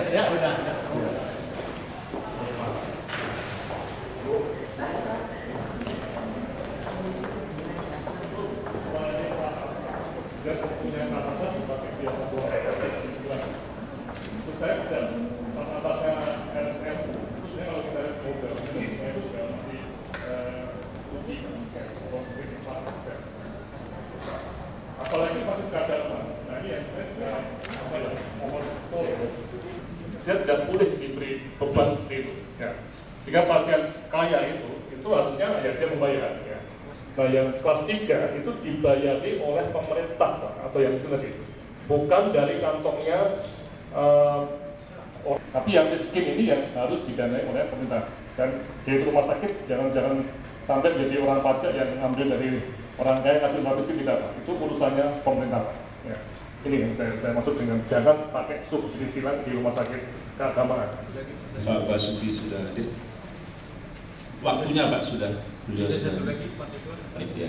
Ya, udah. Apalagi masuk keadaan, nah ini yang dia tidak boleh diberi beban seperti itu. Ya. Sehingga pasien kaya itu harusnya ya dia membayar. Ya. Nah yang kelas 3 itu dibayari oleh pemerintah Pak, atau yang sendiri, bukan dari kantongnya. Tapi yang miskin ini yang harus didanai oleh pemerintah. Dan di rumah sakit jangan sampai menjadi orang pajak yang ambil dari orang kaya kasih orang miskin, tidak Pak. Itu urusannya pemerintah Pak. Ya. Ini yang saya maksud dengan jangan pakai subsidi silang di rumah sakit keagamaan. Pak Basuki sudah hadir. Waktunya Pak sudah. Beliau satu lagi Pak. Baik ya.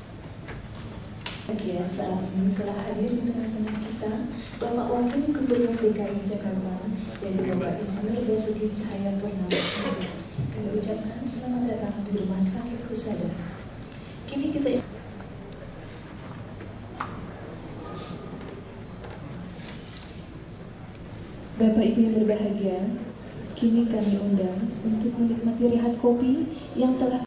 Ya, saat ini telah hadir di tengah-tengah kita Bapak Wakil Gubernur DKI Jakarta, yaitu Bapak Insinyur Basuki Cahayapurnama. Kami ucapkan selamat datang di Rumah Sakit Husada. Kini kita Bapak Ibu yang berbahagia, kini kami undang untuk menikmati rehat kopi yang telah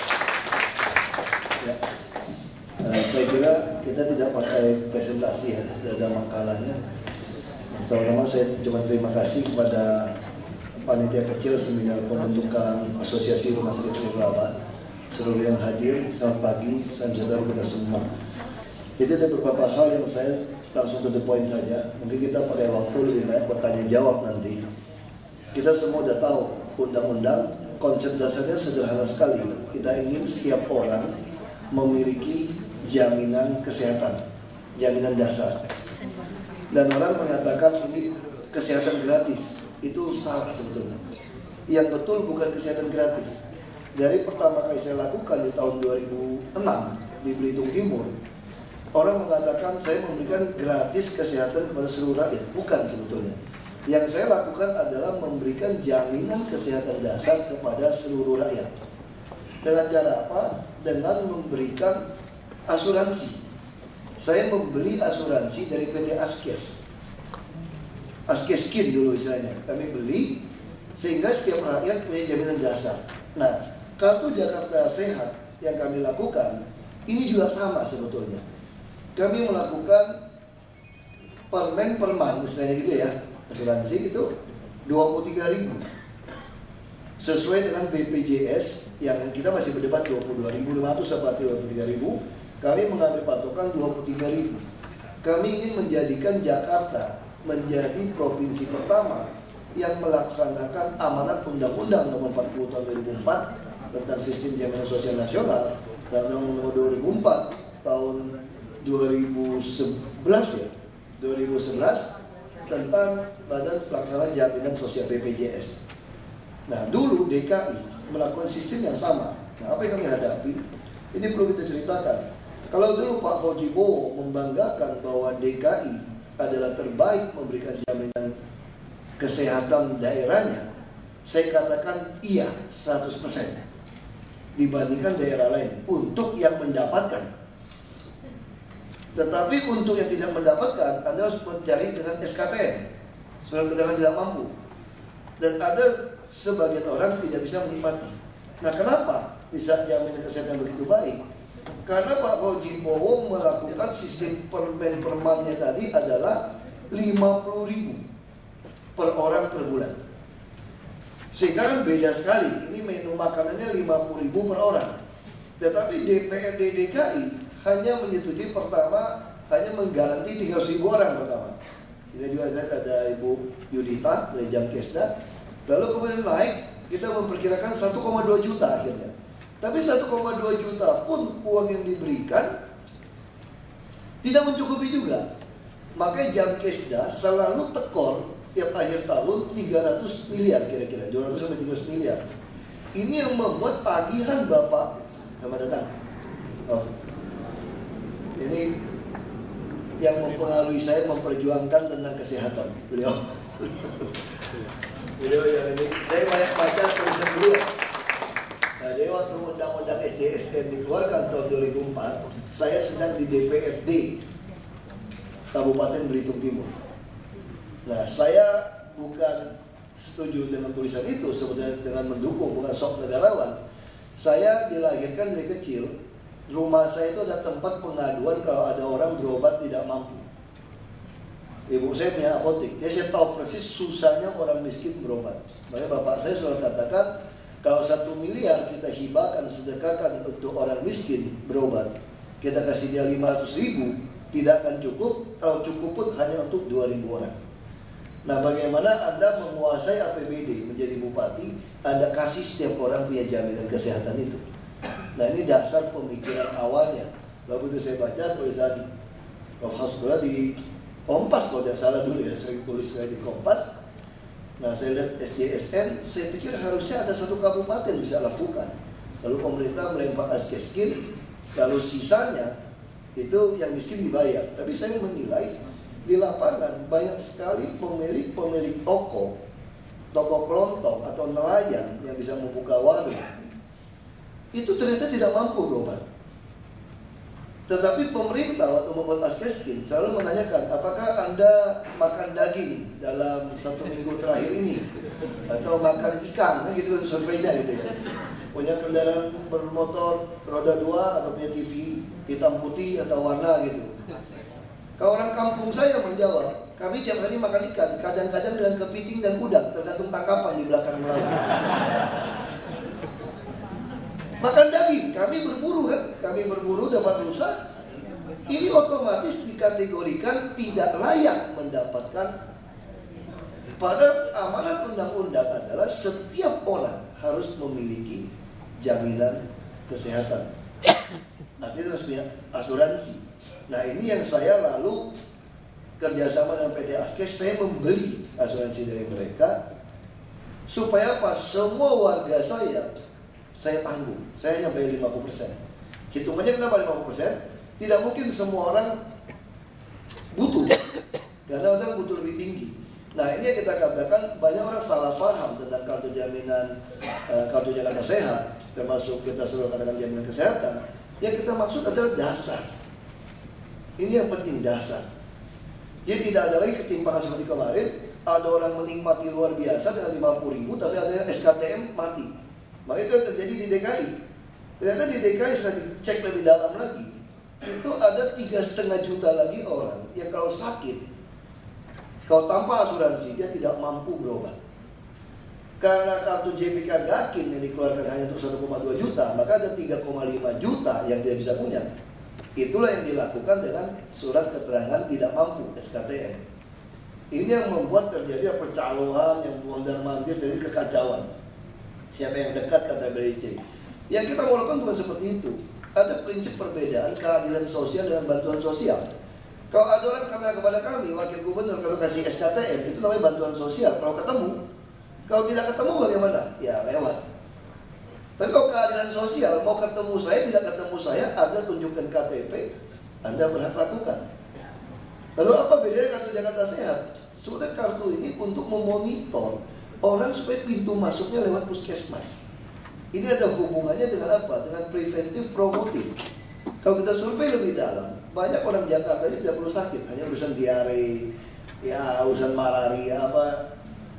saya kira kita tidak pakai presentasi ya, sudah ada makalahnya. Pertama-tama saya cuma terima kasih kepada panitia kecil seminar pembentukan Asosiasi Rumah Sakit Nirlaba, seluruh yang hadir. Selamat pagi, salam sejahtera kita semua. Jadi ada beberapa hal yang saya langsung to the point saja. Mungkin kita pakai waktu lebih banyak bertanya jawab nanti. Kita semua sudah tahu undang-undang konsep dasarnya sederhana sekali. Kita ingin setiap orang memiliki jaminan kesehatan, jaminan dasar. Dan orang mengatakan ini kesehatan gratis, itu salah sebetulnya. Yang betul bukan kesehatan gratis. Dari pertama kali saya lakukan di tahun 2006 di Belitung Timur, orang mengatakan saya memberikan gratis kesehatan kepada seluruh rakyat. Bukan sebetulnya. Yang saya lakukan adalah memberikan jaminan kesehatan dasar kepada seluruh rakyat. Dengan cara apa? Dengan memberikan asuransi. Saya membeli asuransi dari PT Askes. Askeskin dulu istilahnya. Kami beli sehingga setiap rakyat punya jaminan dasar. Nah, Kartu Jakarta Sehat yang kami lakukan ini juga sama sebetulnya. Kami melakukan permen perman misalnya gitu ya. Asuransi itu 23.000. Sesuai dengan BPJS yang kita masih berdebat 22.500 atau 23.000. Kami mengambil patokan 23.000. Kami ingin menjadikan Jakarta menjadi provinsi pertama yang melaksanakan amanat Undang-Undang Nomor 40 Tahun 2004 tentang Sistem Jaminan Sosial Nasional dan Nomor 2004 Tahun 2011 ya, 2011 tentang Badan Pelaksanaan Jaminan Sosial BPJS. Nah, dulu DKI melakukan sistem yang sama. Nah, apa yang kami hadapi? Ini perlu kita ceritakan. Kalau dulu Pak Fauji Bowo membanggakan bahwa DKI adalah terbaik memberikan jaminan kesehatan daerahnya, saya katakan iya 100% dibandingkan daerah lain untuk yang mendapatkan. Tetapi untuk yang tidak mendapatkan, Anda harus mencari dengan SKPN, surat keterangan tidak mampu. Dan ada sebagian orang tidak bisa menikmati. Nah, kenapa bisa jaminan kesehatan begitu baik? Karena Pak Fauji Bowo melakukan sistem permen permannya tadi adalah 50.000 per orang per bulan. Sehingga kan beda sekali. Ini menu makanannya 50.000 per orang. Tetapi DPRD DKI hanya menyetujui pertama hanya menggaranti 300.000 orang pertama. Ini juga ada Ibu Yudita dari Jamkesda. Lalu kemudian naik, kita memperkirakan 1,2 juta akhirnya. Tapi 1,2 juta pun uang yang diberikan tidak mencukupi juga. Makanya Jamkesda selalu tekor tiap akhir tahun 300 miliar kira-kira, 200 sampai 300 miliar. Ini yang membuat tagihan Bapak, selamat datang. Oh. Ini yang mempengaruhi saya memperjuangkan tentang kesehatan. Beliau yang ini, saya banyak baca tulisan beliau. Nah, jadi waktu undang-undang SJSN dikeluarkan tahun 2004, saya sedang di DPRD Kabupaten Belitung Timur. Nah, saya bukan setuju dengan tulisan itu, sebenarnya dengan mendukung, bukan sok negarawan. Saya dilahirkan dari kecil, rumah saya itu ada tempat pengaduan kalau ada orang berobat tidak mampu. Ibu saya punya apotek, jadi saya tahu persis susahnya orang miskin berobat. Makanya bapak saya selalu katakan, kalau 1 miliar kita hibahkan, sedekahkan untuk orang miskin berobat, kita kasih dia 500.000, tidak akan cukup. Kalau cukup pun hanya untuk 2.000 orang. Nah, bagaimana Anda menguasai APBD menjadi bupati, Anda kasih setiap orang punya jaminan kesehatan itu. Nah, ini dasar pemikiran awalnya. Lalu itu saya baca tulisan Prof. Hasbullah di Kompas, kalau tidak salah dulu ya, saya tulis saya di Kompas. Nah, saya lihat SJSN, saya pikir harusnya ada satu kabupaten bisa lakukan. Lalu pemerintah melempar asking, lalu sisanya itu yang miskin dibayar. Tapi saya menilai di lapangan banyak sekali pemilik toko kelontong atau nelayan yang bisa membuka warung. Itu ternyata tidak mampu berobat. Tetapi pemerintah waktu membuat asking selalu menanyakan, apakah Anda makan daging dalam 1 minggu terakhir ini, atau makan ikan, gitu surveinya gitu ya. Punya kendaraan bermotor roda 2 atau punya TV hitam putih atau warna gitu. Kalau orang kampung saya menjawab, kami tiap hari makan ikan, kadang-kadang dengan kepiting dan udang, tergantung tangkapan di belakang melaut. Makan daging, kami berburu kan, kami berburu dapat rusa. Ini otomatis dikategorikan tidak layak mendapatkan. Pada amanat undang-undang adalah setiap orang harus memiliki jaminan kesehatan. Artinya harus punya asuransi. Nah, ini yang saya lalu kerjasama dengan PT Askes, saya membeli asuransi dari mereka supaya apa? Semua warga saya tanggung. Saya hanya bayar 50%. Hitungannya kenapa 50%? Tidak mungkin semua orang butuh, karena orang butuh lebih tinggi. Nah, ini yang kita katakan banyak orang salah paham tentang kartu jaminan, kartu Jakarta Sehat, termasuk kita selalu katakan jaminan kesehatan. Yang kita maksud adalah dasar. Ini yang penting, dasar. Jadi tidak ada lagi ketimpangan seperti kemarin. Ada orang menikmati luar biasa dengan 50.000, tapi ada yang SKTM mati. Maka itu yang terjadi di DKI. Ternyata di DKI saya cek lebih dalam lagi, itu ada 3,5 juta lagi orang yang kalau sakit, kalau tanpa asuransi dia tidak mampu berobat. Karena kartu JPK Gakin yang dikeluarkan hanya untuk 1,2 juta, maka ada 3,5 juta yang dia bisa punya. Itulah yang dilakukan dengan surat keterangan tidak mampu, SKTM. Ini yang membuat terjadi percalohan yang mondar-mandir dari kekacauan. Siapa yang dekat kata BRIC. Yang kita mau lakukan bukan seperti itu. Ada prinsip perbedaan keadilan sosial dengan bantuan sosial. Kalau ada orang kata kepada kami, wakil gubernur, kalau kasih SKTM, itu namanya bantuan sosial. Kalau ketemu, kalau tidak ketemu bagaimana? Ya lewat. Tapi kalau keadilan sosial, mau ketemu saya, tidak ketemu saya, Anda tunjukkan KTP, Anda berhak lakukan. Lalu apa bedanya kartu Jakarta Sehat? Sebenarnya kartu ini untuk memonitor orang supaya pintu masuknya lewat puskesmas. Ini ada hubungannya dengan apa? Dengan preventif promotif. Kalau kita survei lebih dalam, banyak orang Jakarta ini tidak perlu sakit, hanya urusan diare, ya urusan malaria apa,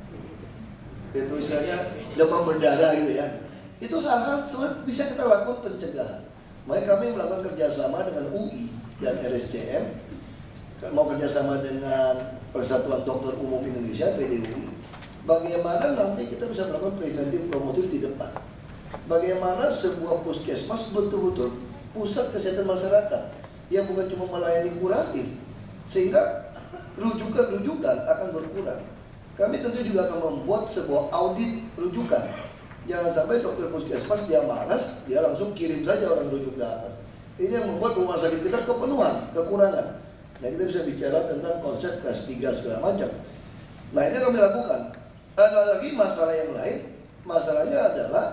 itu misalnya demam berdarah gitu ya. Itu hal-hal semua bisa kita lakukan pencegahan. Makanya kami melakukan kerjasama dengan UI dan RSCM, mau kerjasama dengan Persatuan Dokter Umum Indonesia (PDUI). Bagaimana nanti kita bisa melakukan preventif promotif di depan? Bagaimana sebuah puskesmas betul-betul pusat kesehatan masyarakat yang bukan cuma melayani kuratif, sehingga rujukan-rujukan akan berkurang. Kami tentu juga akan membuat sebuah audit rujukan. Jangan sampai dokter puskesmas dia malas, dia langsung kirim saja orang rujuk ke atas. Ini yang membuat rumah sakit kita kepenuhan, kekurangan. Nah, kita bisa bicara tentang konsep kelas 3 segala macam. Nah, ini kami lakukan. Ada lagi masalah yang lain. Masalahnya adalah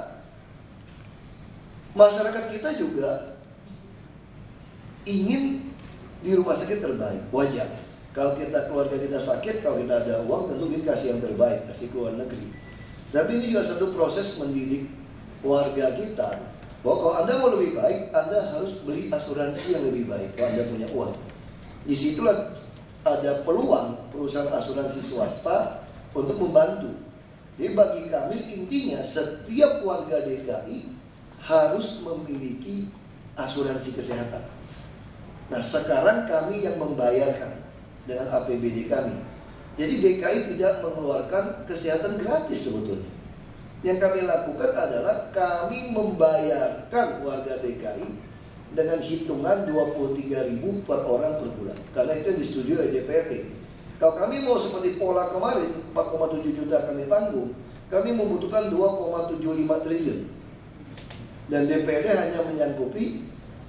masyarakat kita juga ingin di rumah sakit terbaik, wajar. Kalau keluarga kita sakit, kalau kita ada uang, tentu kita kasih yang terbaik, kasih ke luar negeri. Tapi ini juga satu proses mendidik warga kita, bahwa kalau Anda mau lebih baik, Anda harus beli asuransi yang lebih baik kalau Anda punya uang. Disitulah ada peluang perusahaan asuransi swasta untuk membantu. Jadi bagi kami intinya setiap warga DKI harus memiliki asuransi kesehatan. Nah sekarang kami yang membayarkan dengan APBD kami. Jadi DKI tidak mengeluarkan kesehatan gratis sebetulnya. Yang kami lakukan adalah kami membayarkan warga DKI dengan hitungan 23.000 per orang per bulan. Karena itu disetujui oleh DPRD. Kalau kami mau seperti pola kemarin 4,7 juta kami tanggung, kami membutuhkan 2,75 triliun. Dan DPRD hanya menyanggupi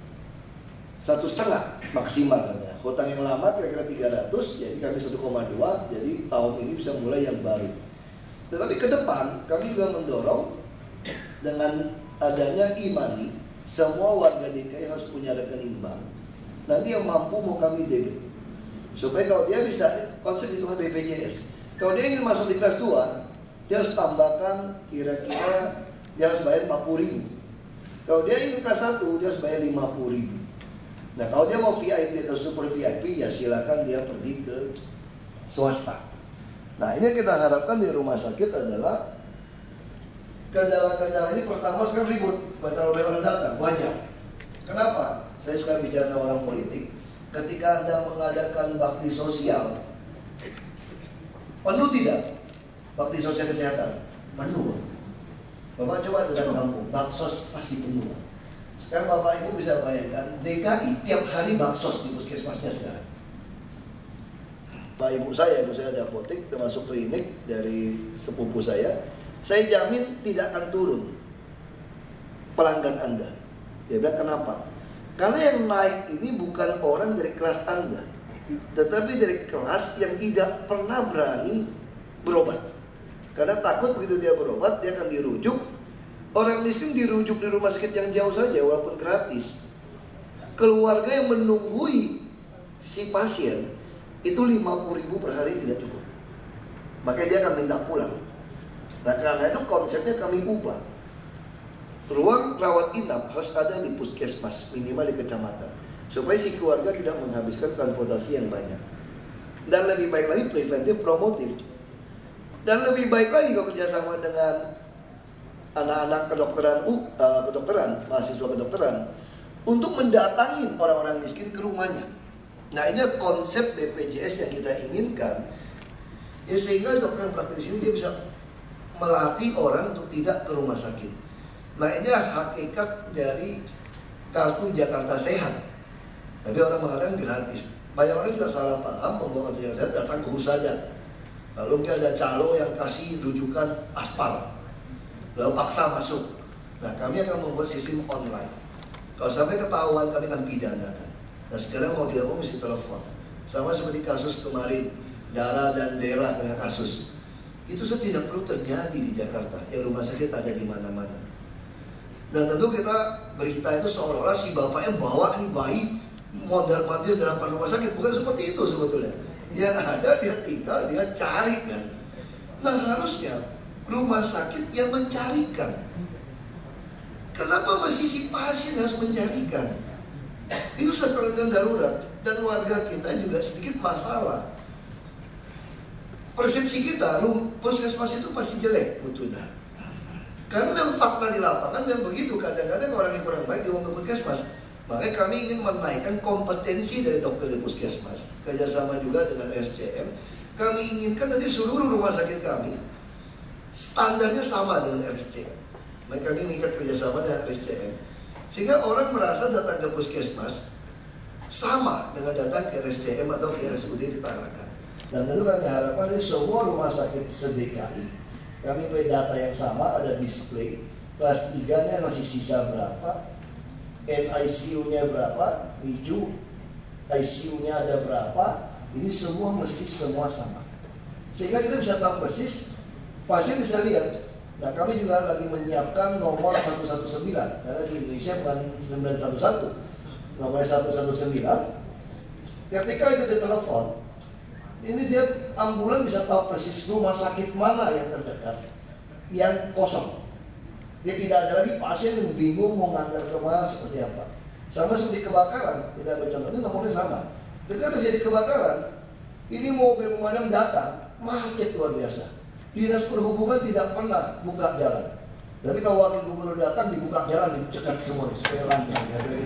1,5 maksimal katanya. Hutang yang lama kira-kira 300, jadi kami 1,2, jadi tahun ini bisa mulai yang baru. Tetapi ke depan kami juga mendorong dengan adanya e-money, semua warga DKI harus punya rekening bank. Nanti yang mampu mau kami debit. Supaya kalau dia bisa konsep hitungan BPJS. Kalau dia ingin masuk di kelas 2, dia harus tambahkan kira-kira dia harus bayar 40.000. Kalau dia ingin kelas 1, dia harus bayar 50.000. Nah kalau dia mau VIP atau super VIP, ya silakan dia pergi ke swasta. Nah ini yang kita harapkan di rumah sakit adalah kendala-kendala ini. Pertama sekarang ribut, terlalu banyak orang datang, wajar. Kenapa? Saya suka bicara sama orang politik. Ketika Anda mengadakan bakti sosial, penuh tidak? Bakti sosial kesehatan penuh. Bapak coba datang kampung, baksos pasti penuh. Sekarang Bapak Ibu bisa bayangkan, DKI tiap hari baksos di puskesmasnya sekarang. Pak ibu saya ada apotek, termasuk klinik dari sepupu saya jamin tidak akan turun pelanggan Anda. Dia bilang kenapa? Karena yang naik ini bukan orang dari kelas Anda, tetapi dari kelas yang tidak pernah berani berobat. Karena takut begitu dia berobat, dia akan dirujuk. Orang miskin dirujuk di rumah sakit yang jauh saja walaupun gratis. Keluarga yang menunggui si pasien itu 50.000 per hari tidak cukup. Makanya dia akan minta pulang. Nah karena itu konsepnya kami ubah. Ruang rawat inap harus ada di puskesmas, minimal di kecamatan, supaya si keluarga tidak menghabiskan transportasi yang banyak. Dan lebih baik lagi preventif promotif. Dan lebih baik lagi kalau kerjasama dengan anak-anak kedokteran, mahasiswa kedokteran, untuk mendatangi orang-orang miskin ke rumahnya. Nah ini konsep BPJS yang kita inginkan, ya, sehingga dokter praktis ini dia bisa melatih orang untuk tidak ke rumah sakit. Nah inilah hakikat dari kartu Jakarta Sehat. Tapi orang mengatakan gratis. Banyak orang juga salah paham, membawa kartu Jakarta Sehat datang ke Husada. Lalu mungkin ada calo yang kasih rujukan aspal, lalu paksa masuk. Nah kami akan membuat sistem online. Kalau sampai ketahuan kami akan pidanakan. Nah sekarang mau tidak mau mesti telepon. Sama seperti kasus kemarin darah dan daerah dengan kasus. Itu tidak perlu terjadi di Jakarta. Yang rumah sakit ada di mana-mana. Dan tentu kita berita itu seolah-olah si bapaknya bawa ini bayi mondar-mandir dalam rumah sakit. Bukan seperti itu sebetulnya. Yang ada dia tinggal, dia cari kan. Nah harusnya rumah sakit yang mencarikan. Kenapa mesti si pasien harus mencarikan? Itu sudah keadaan darurat. Dan warga kita juga sedikit masalah. Persepsi kita, puskesmas itu masih jelek mutunya. Karena memang fakta di lapangan yang begitu. Kadang-kadang orang yang kurang baik dibawa ke puskesmas. Makanya kami ingin menaikkan kompetensi dari dokter di puskesmas. Kerjasama juga dengan RSCM. Kami inginkan nanti seluruh rumah sakit kami standarnya sama dengan RSCM. Maka kami mengikat kerjasama dengan RSCM. Sehingga orang merasa datang ke puskesmas sama dengan datang ke RSCM atau ke RSUD di Tarakan. Dan tentu kami harapkan ini semua rumah sakit se-DKI kami punya data yang sama, ada display. Kelas 3-nya masih sisa berapa, NICU-nya berapa, NICU, ICU-nya ada berapa. Ini semua mesti semua sama. Sehingga kita bisa tahu persis, pasien bisa lihat. Nah kami juga lagi menyiapkan nomor 119, karena di Indonesia bukan 911. Nomor 119 Ketika itu ditelepon, ini dia ambulan bisa tahu persis rumah sakit mana yang terdekat, yang kosong. Dia tidak ada lagi pasien yang bingung mau ngantar kemana seperti apa. Sama seperti kebakaran, kita ambil contoh ini nomornya sama. Ketika terjadi kebakaran, ini mobil pemadam datang, macet luar biasa. Dinas Perhubungan tidak pernah buka jalan. Tapi kalau wakil gubernur datang dibuka jalan, dicegat semua supaya lancar.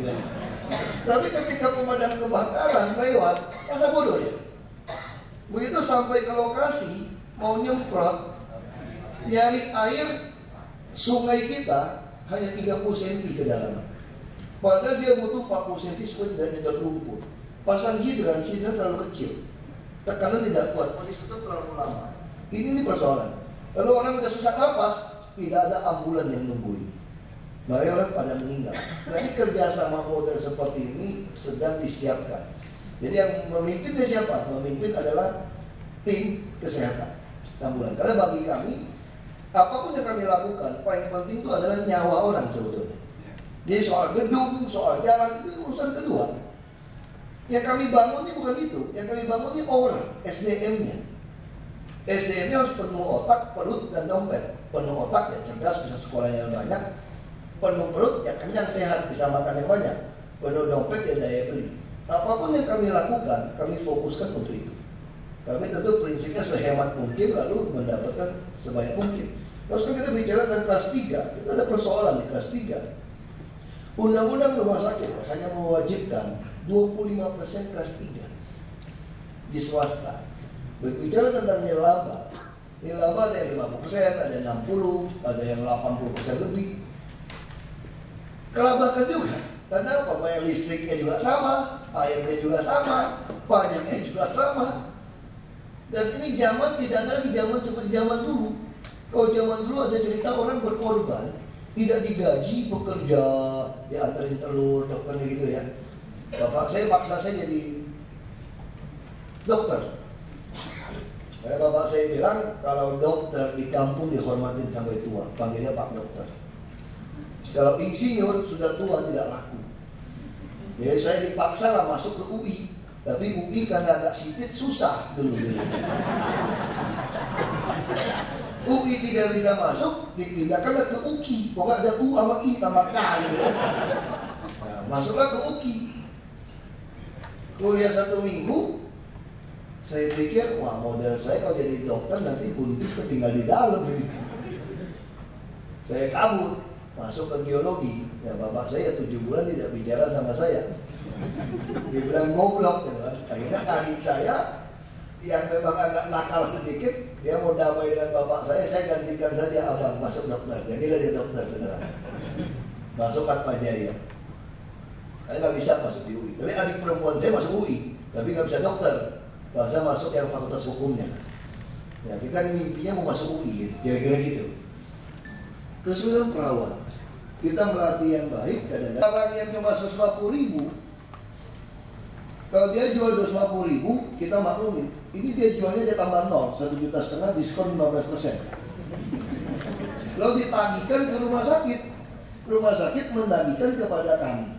Tapi ketika pemadam kebakaran lewat, masa bodoh dia. Begitu sampai ke lokasi, mau nyemprot, nyari air sungai kita hanya 30 cm kedalaman. Padahal dia butuh 40 cm supaya tidak nyedot lumpur. Pasang hidran terlalu kecil. Tekanan tidak kuat, kondisi itu terlalu lama. Ini persoalan. Lalu orang udah sesak napas, tidak ada ambulan yang nungguin. Makanya orang pada meninggal. Jadi kerjasama model seperti ini sedang disiapkan. Jadi yang memimpinnya siapa? Memimpin adalah tim kesehatan ambulan. Karena bagi kami, apapun yang kami lakukan, paling penting itu adalah nyawa orang sebetulnya. Jadi soal gedung, soal jalan itu urusan kedua. Yang kami bangun ini bukan itu. Yang kami bangun ini orang, SDM-nya. SDM-nya harus penuh otak, perut, dan dompet. Penuh otak ya cerdas, bisa sekolah yang banyak. Penuh perut ya kenyang, sehat, bisa makan yang banyak. Penuh dompet ya daya beli. Apapun yang kami lakukan, kami fokuskan untuk itu. Kami tentu prinsipnya sehemat mungkin, lalu mendapatkan sebanyak mungkin. Terus kan kita bicara tentang kelas 3, kita ada persoalan di kelas 3. Undang-undang rumah sakit hanya mewajibkan 25% kelas 3 di swasta. Berbicara tentang nilaba ada yang 50%, ada yang 60%, ada yang 80% lebih. Kelabakan juga. Karena apa? Bayar listriknya juga sama, airnya juga sama, pajaknya juga sama. Dan ini zaman tidak ada lagi zaman seperti zaman dulu. Kalau zaman dulu ada cerita orang berkorban, tidak digaji, bekerja, dianterin telur, dokternya gitu ya. Bapak saya paksa saya jadi dokter. Karena bapak saya bilang kalau dokter di kampung dihormatin sampai tua, panggilnya Pak Dokter. Kalau insinyur sudah tua tidak laku. Jadi saya dipaksa lah masuk ke UI. Tapi UI karena agak sipit susah dulu. UI tidak bisa masuk, dipindahkan ke UKI. Pokoknya ada U sama I tambah K gitu ya. Nah, masuklah ke UKI. Kuliah 1 minggu, saya pikir, wah model saya kalau jadi dokter nanti buntu ketinggal di dalam gitu. Saya kabur, masuk ke geologi. Ya bapak saya 7 bulan tidak bicara sama saya. Dia bilang goblok gitu kan. Akhirnya adik saya yang memang agak nakal sedikit, dia mau damai dengan bapak saya gantikan saja abang masuk dokter. Jadilah dia dokter saudara. Masuk Atmajaya. Karena nggak bisa masuk di UI. Tapi adik perempuan saya masuk UI, tapi nggak bisa dokter. Bahasa masuk yang fakultas hukumnya. Ya kita mimpinya mau masuk UI, gitu. Kira-kira gitu. Kesulitan perawat. Kita melatih yang baik, kadang-kadang orang yang cuma 150.000, kalau dia jual 250.000, kita maklumin. Ini dia jualnya dia tambah 0, 1,5 juta, diskon 15%. Lalu ditagihkan ke rumah sakit. Rumah sakit menagihkan kepada kami.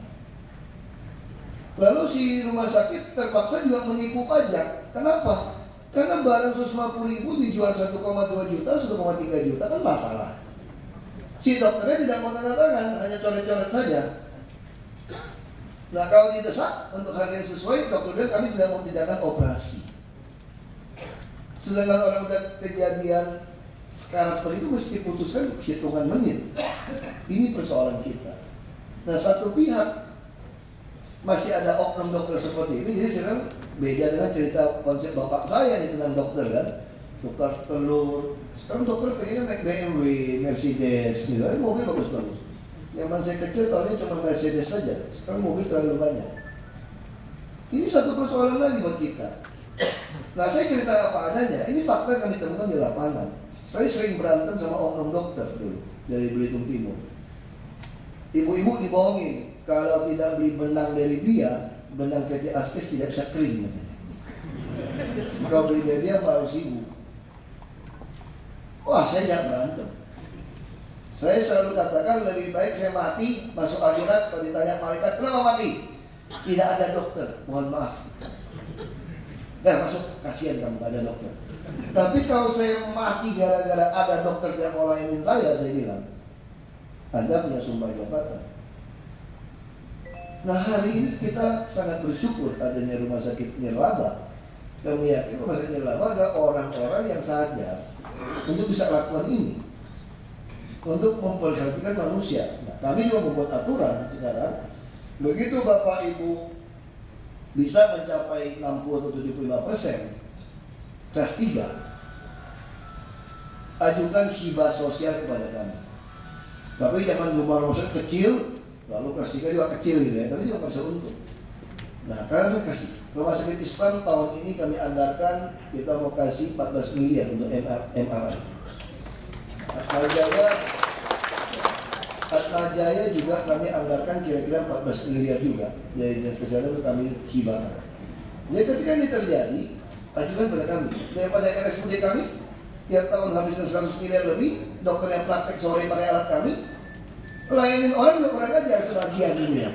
Lalu si rumah sakit terpaksa juga menipu pajak. Kenapa? Karena barang 150.000 dijual 1,2 juta, 1,3 juta kan masalah. Si dokternya tidak mau tanda tangan, hanya coret-coret saja. Nah kalau didesak untuk harga yang sesuai, dokter bilang kami tidak mau tindakan operasi. Sedangkan orang udah kejadian sekarang seperti itu mesti diputuskan hitungan menit. Ini persoalan kita. Nah satu pihak masih ada oknum dokter seperti ini, jadi sekarang beda dengan cerita konsep bapak saya nih tentang dokter kan. Dokter telur. Sekarang dokter pengennya naik BMW, Mercedes, gitu kan, mobil bagus-bagus. Zaman saya kecil tahunya cuma Mercedes saja. Sekarang mobil terlalu banyak. Ini satu persoalan lagi buat kita. Nah saya cerita apa adanya. Ini fakta yang kami temukan di lapangan. Saya sering berantem sama oknum dokter dulu dari Belitung Timur. Ibu-ibu dibohongin. Kalau tidak beli benang dari dia, benang PT Aspes tidak bisa kering. Kalau beli dari dia harus ibu. Wah saya jangan berantem. Saya selalu katakan lebih baik saya mati masuk akhirat. Kalau ditanya malaikat kenapa mati? Tidak ada dokter, mohon maaf. masuk, kasihan kamu gak ada dokter. Tapi kalau saya mati gara-gara ada dokter yang ngolainin saya bilang, Anda punya sumpah jabatan. Nah hari ini kita sangat bersyukur adanya rumah sakit Nirlaba. Kami yakin rumah sakit Nirlaba adalah orang-orang yang sadar untuk bisa lakukan ini, untuk memperhatikan manusia. Nah kami juga membuat aturan sekarang. Begitu Bapak Ibu bisa mencapai 60 atau 75% kelas 3, ajukan hibah sosial kepada kami. Tapi jangan rumah sakit kecil, lalu kelas 3 juga kecil gitu ya, tapi juga nggak bisa untung. Nah kami kasih rumah sakit Islam tahun ini kami anggarkan, kita mau kasih 14 miliar untuk MRI. Atma Jaya juga kami anggarkan kira-kira 14 miliar juga. Jadi dinas kesehatan itu kami hibahkan. Jadi ketika ini terjadi, ajukan pada kami. Daripada RSUD kami tiap tahun habiskan 100 miliar lebih, dokter yang praktek sore pakai alat kami, layanin orang juga kurang ajar sebagian ini ya.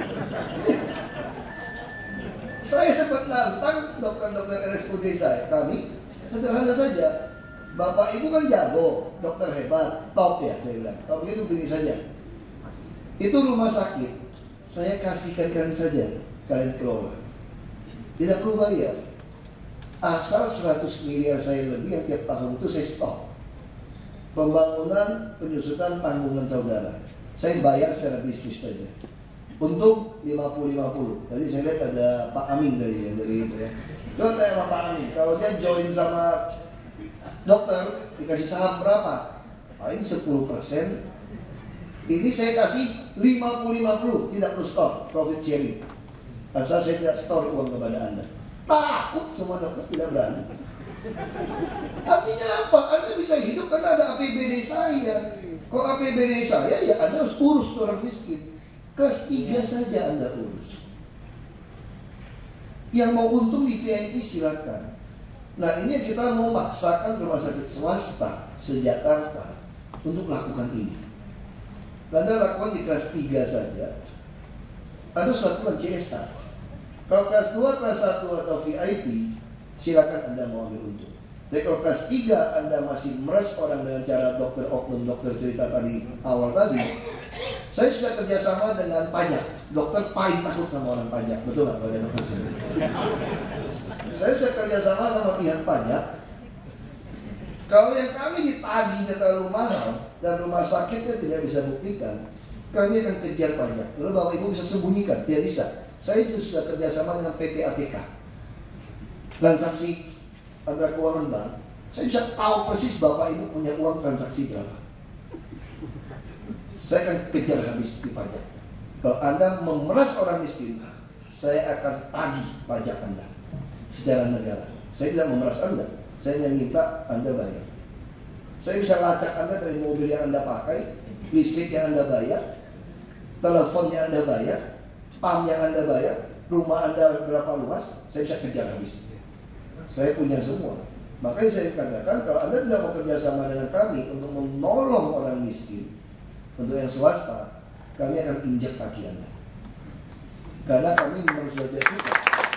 Saya sempat nantang dokter-dokter RSUD kami, sederhana saja. Bapak Ibu kan jago, dokter hebat, top ya, saya bilang. Top itu begini saja. Itu rumah sakit, saya kasihkan kalian saja, kalian kelola. Tidak perlu bayar. Asal 100 miliar saya lebih yang tiap tahun itu saya stop. Pembangunan, penyusutan tanggungan saudara, saya bayar secara bisnis saja. Untuk 50-50. Tadi saya lihat ada Pak Amin dari itu ya. Coba tanya sama Pak Amin, kalau dia join sama dokter, dikasih saham berapa? Paling 10%. Ini saya kasih 50-50, tidak perlu store, profit sharing. Asal saya tidak store uang kepada Anda. Takut semua dokter, tidak berani. Artinya apa? Anda bisa hidup karena ada APBD saya. Kalau APBD saya, ya Anda harus urus orang miskin. Kelas 3 saja Anda urus. Yang mau untung di VIP silakan. Nah ini yang kita mau maksakan rumah sakit swasta se-Jakarta untuk lakukan ini. Anda lakukan di kelas 3 saja, harus lakukan CSA. Kalau kelas 2, kelas 1 atau VIP, silakan Anda mau ambil untung. Tapi kalau kelas 3 Anda masih meres orang dengan cara dokter oknum, dokter cerita tadi awal tadi, saya sudah kerjasama dengan pajak. Dokter paling takut sama orang pajak, betul nggak pada dokter sini? Saya sudah kerjasama sama pihak pajak. Kalau yang kami ditagihnya terlalu mahal dan rumah sakitnya tidak bisa buktikan, kami akan kejar pajak. Lalu Bapak Ibu bisa sembunyikan, tidak bisa. Saya juga sudah kerjasama dengan PPATK, transaksi antara keuangan bank. Saya bisa tahu persis Bapak Ibu punya uang transaksi berapa. Saya akan kejar habis di pajak. Kalau Anda memeras orang miskin, saya akan tagih pajak Anda secara negara. Saya tidak memeras Anda, saya hanya minta Anda bayar. Saya bisa lacak Anda dari mobil yang Anda pakai, listrik yang Anda bayar, telepon yang Anda bayar, PAM yang Anda bayar, rumah Anda berapa luas, saya bisa kejar habis. Saya punya semua. Makanya saya katakan kalau Anda tidak mau kerjasama dengan kami untuk menolong orang miskin, untuk yang swasta, kami akan injak kaki Anda. Karena kami memang sudah suka.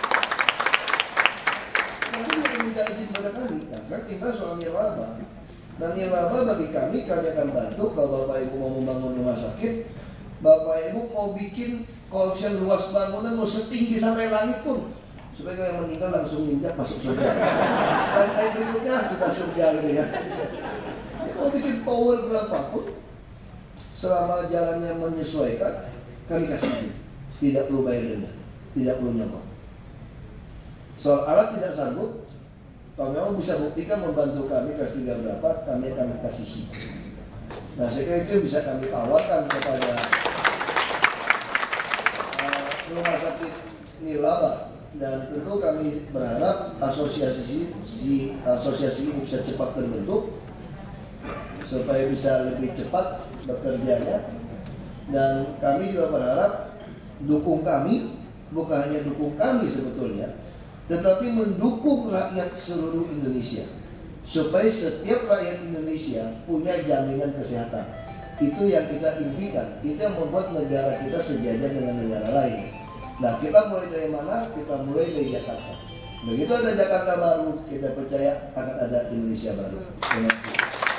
Kami akan minta izin kepada kami. Nah sekarang tinggal soal Nirlaba. Nah Nirlaba bagi kami akan bantu. Kalau Bapak Ibu mau membangun rumah sakit, Bapak Ibu mau bikin koefisien luas bangunan mau setinggi sampai langit pun, supaya kalau yang meninggal langsung ninjak masuk surga. Lantai berikutnya sudah surga gitu ya. Ya mau bikin tower berapapun, selama jalannya menyesuaikan, kami kasih. Tidak perlu bayar denda, tidak perlu nyokok. Soal alat tidak sanggup, kalau memang bisa buktikan membantu kami kelas 3 berapa, kami akan kasih. Nah saya kira itu bisa kami tawarkan kepada rumah sakit Nirlaba. Dan tentu kami berharap asosiasi ini bisa cepat terbentuk supaya bisa lebih cepat bekerjanya. Dan kami juga berharap dukung kami, bukan hanya dukung kami sebetulnya, tetapi mendukung rakyat seluruh Indonesia supaya setiap rakyat Indonesia punya jaminan kesehatan. Itu yang kita impikan, itu yang membuat negara kita sejajar dengan negara lain. Nah kita mulai dari mana? Kita mulai dari Jakarta. Begitu ada Jakarta baru, kita percaya akan ada Indonesia baru. Terima kasih.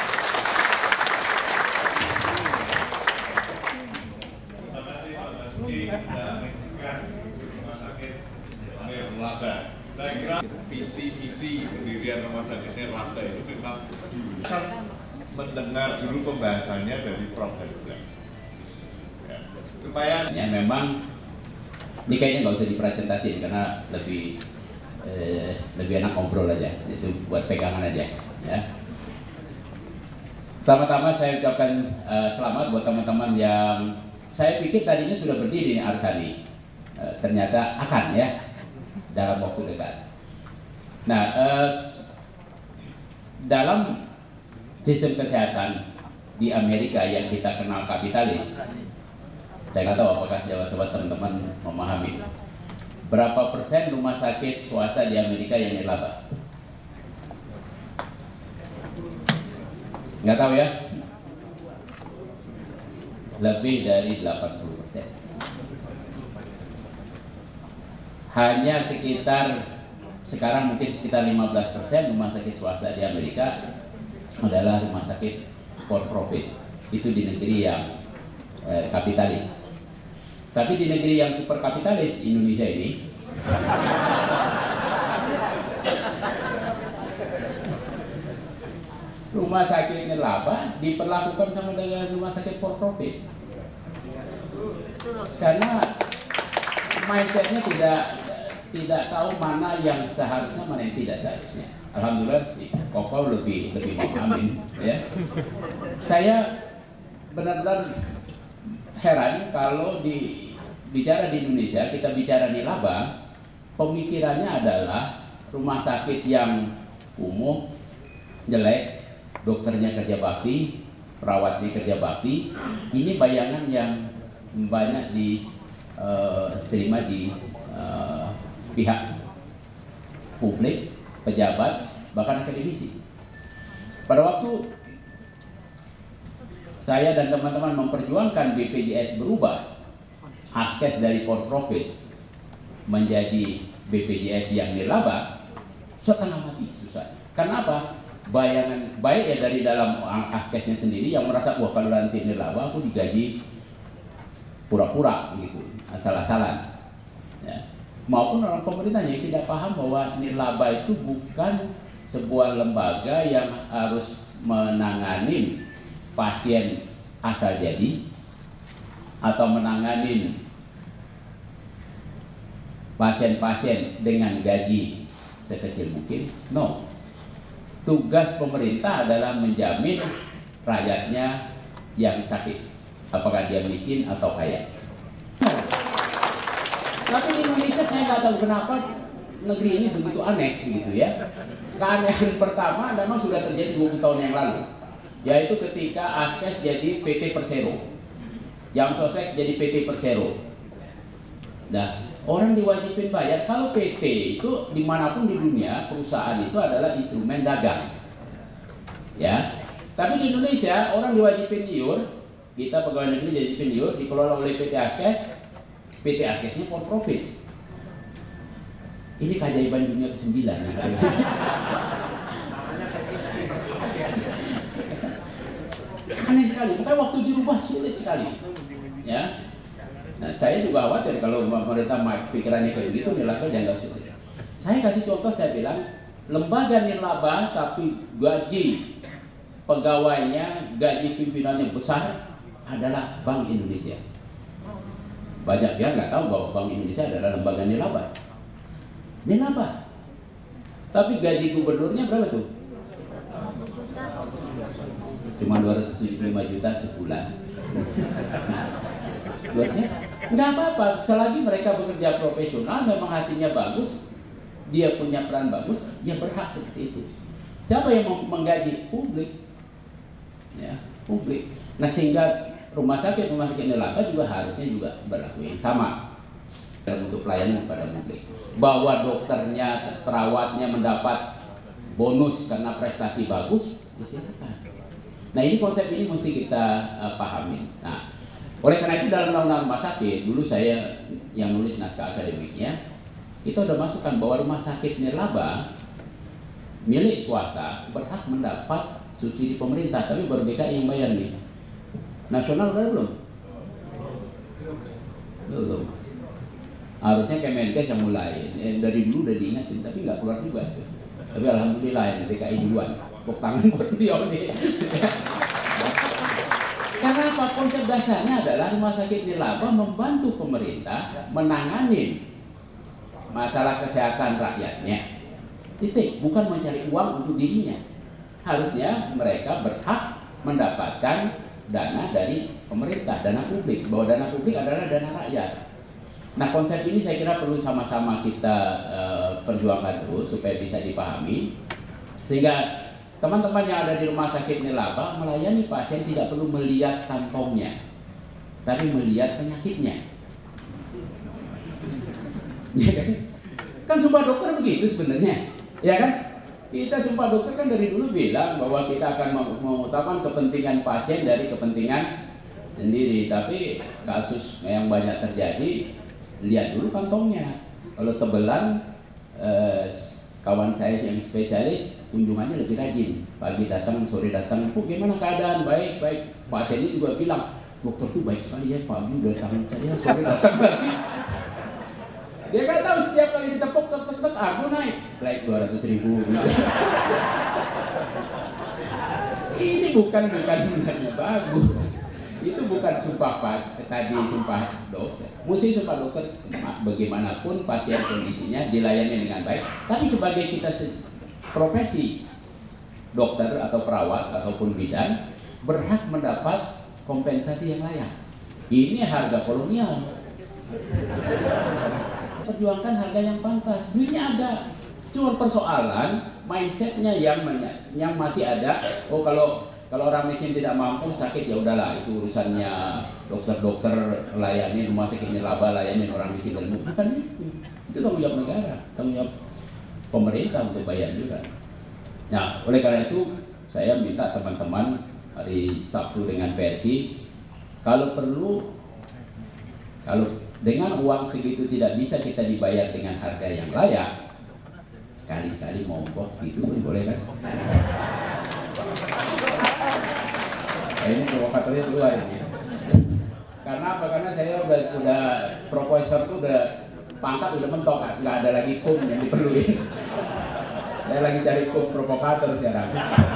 Terima kasih Pak Basuki sudah menyaksikan Rumah Sakit Nirlaba. Saya kira visi-visi pendirian Rumah Sakit Nirlaba itu memang akan mendengar dulu pembahasannya dari Prof. Hasbullah. Ya, supaya memang ini kayaknya nggak usah dipresentasiin karena lebih enak ngobrol aja, itu buat pegangan aja ya. Pertama-tama saya ucapkan selamat buat teman-teman yang saya pikir tadinya sudah berdiri nih Arsani, ternyata akan ya dalam waktu dekat. Nah, dalam sistem kesehatan di Amerika yang kita kenal kapitalis, saya nggak tahu apakah sobat teman-teman memahami berapa persen rumah sakit swasta di Amerika yang nirlaba? Nggak tahu ya? Lebih dari 80%. Hanya sekitar sekarang mungkin sekitar 15% rumah sakit swasta di Amerika adalah rumah sakit for profit. Itu di negeri yang kapitalis. Tapi di negeri yang super kapitalis, Indonesia ini, rumah sakit nirlaba diperlakukan sama dengan rumah sakit for profit. Karena mindsetnya tidak tahu mana yang seharusnya, mana yang tidak seharusnya. Alhamdulillah si Koko lebih memahami ya. Saya benar-benar heran kalau bicara di Indonesia, kita bicara nirlaba, pemikirannya adalah rumah sakit yang kumuh, jelek, dokternya kerja bakti, perawatnya kerja bakti. Ini bayangan yang banyak diterima di pihak publik, pejabat, bahkan akademisi. Pada waktu saya dan teman-teman memperjuangkan BPJS berubah, askes dari for profit menjadi BPJS yang nirlaba, setengah mati susah. Karena apa? Bayangan baik ya dari dalam askesnya sendiri yang merasa wah kalau nanti nirlaba aku digaji pura-pura gitu, asal-asalan. Ya. Maupun orang pemerintahnya yang tidak paham bahwa nirlaba itu bukan sebuah lembaga yang harus menangani pasien asal jadi atau menangani pasien-pasien dengan gaji sekecil mungkin. No. Tugas pemerintah adalah menjamin rakyatnya yang sakit, apakah dia miskin atau kaya. Tapi di Indonesia saya nggak tahu kenapa negeri ini begitu aneh gitu ya. Keanehan pertama memang sudah terjadi 20 tahun yang lalu, yaitu ketika Askes jadi PT Persero, Jam Sosek jadi PT Persero. Nah, orang diwajibin bayar. Kalau PT itu dimanapun di dunia, perusahaan itu adalah instrumen dagang, ya. Tapi di Indonesia orang diwajibin iur, kita pegawai negeri diwajibin iur, dikelola oleh PT Askes. PT Askesnya for profit. Ini keajaiban dunia ke-9 yang ada. Aneh sekali, makanya waktu dirubah sulit sekali. Ya, nah saya juga khawatir kalau pemerintah pikirannya kayak gitu, nirlaba jangan sulit. Saya kasih contoh, saya bilang lembaga nirlaba tapi gaji pegawainya, gaji pimpinannya besar adalah Bank Indonesia. Banyak dia nggak tahu bahwa Bank Indonesia adalah lembaga nirlaba. Nirlaba. Tapi gaji gubernurnya berapa tuh? Cuma 275 juta sebulan. Nggak apa-apa, selagi mereka bekerja profesional, memang hasilnya bagus, dia punya peran bagus, ya berhak seperti itu. Siapa yang menggaji? Publik. Ya, publik. Nah sehingga rumah sakit nirlaba juga harusnya juga berlaku yang sama untuk pelayanan kepada publik. Bahwa dokternya, perawatnya mendapat bonus karena prestasi bagus, ya silakan. Nah ini konsep ini mesti kita pahami. Nah, oleh karena itu dalam undang-undang rumah sakit, dulu saya yang nulis naskah akademiknya, kita udah masukkan bahwa rumah sakit nirlaba milik swasta berhak mendapat subsidi pemerintah, tapi baru DKI yang bayar nih. Nasional udah belum? Belum. Harusnya Kemenkes yang mulai. Dari dulu udah diingatin, tapi nggak keluar juga. Tapi alhamdulillah yang DKI duluan. Tepuk tangan buat beliau nih. Karena apa? Konsep dasarnya adalah rumah sakit nirlaba membantu pemerintah menangani masalah kesehatan rakyatnya. Titik, bukan mencari uang untuk dirinya. Harusnya mereka berhak mendapatkan dana dari pemerintah, dana publik. Bahwa dana publik adalah dana rakyat. Nah, konsep ini saya kira perlu sama-sama kita perjuangkan terus supaya bisa dipahami. Sehingga teman-teman yang ada di rumah sakit nirlaba melayani pasien tidak perlu melihat kantongnya, tapi melihat penyakitnya. Ya kan? Kan sumpah dokter begitu sebenarnya. Ya kan? Kita sumpah dokter kan dari dulu bilang bahwa kita akan mengutamakan kepentingan pasien dari kepentingan sendiri. Tapi kasus yang banyak terjadi, lihat dulu kantongnya. Kalau tebelan, kawan saya yang spesialis kunjungannya lebih rajin. Pagi datang, sore datang. Oh, gimana keadaan? Baik, baik. Pasiennya juga bilang, dokter tuh baik sekali ya. Pagi udah tangan saya, sore datang lagi. Dia kan tahu setiap kali ditepuk, tek, aku naik. Like 200.000. Ini bukan sebenarnya bagus. Itu bukan sumpah tadi sumpah dokter. Mesti sumpah dokter bagaimanapun pasien kondisinya dilayani dengan baik. Tapi sebagai kita profesi dokter atau perawat ataupun bidan berhak mendapat kompensasi yang layak. Ini harga kolonial. Perjuangkan harga yang pantas. Duitnya ada. Cuma persoalan mindsetnya yang masih ada. Oh, kalau orang miskin tidak mampu sakit ya udahlah, itu urusannya dokter-dokter layani rumah sakit nirlaba, layani orang miskin dan bukan itu. Itu tanggung jawab negara, tanggung jawab pemerintah untuk bayar juga. Nah, oleh karena itu saya minta teman-teman hari Sabtu dengan versi, kalau perlu, kalau dengan uang segitu tidak bisa kita dibayar dengan harga yang layak, sekali-sekali mogok gitu boleh kan? Ini provokatornya keluar ini. Karena apa? Karena saya udah profesor tuh udah pangkat udah mentok, nggak ada lagi kum yang diperluin. Saya lagi cari kum provokator sekarang.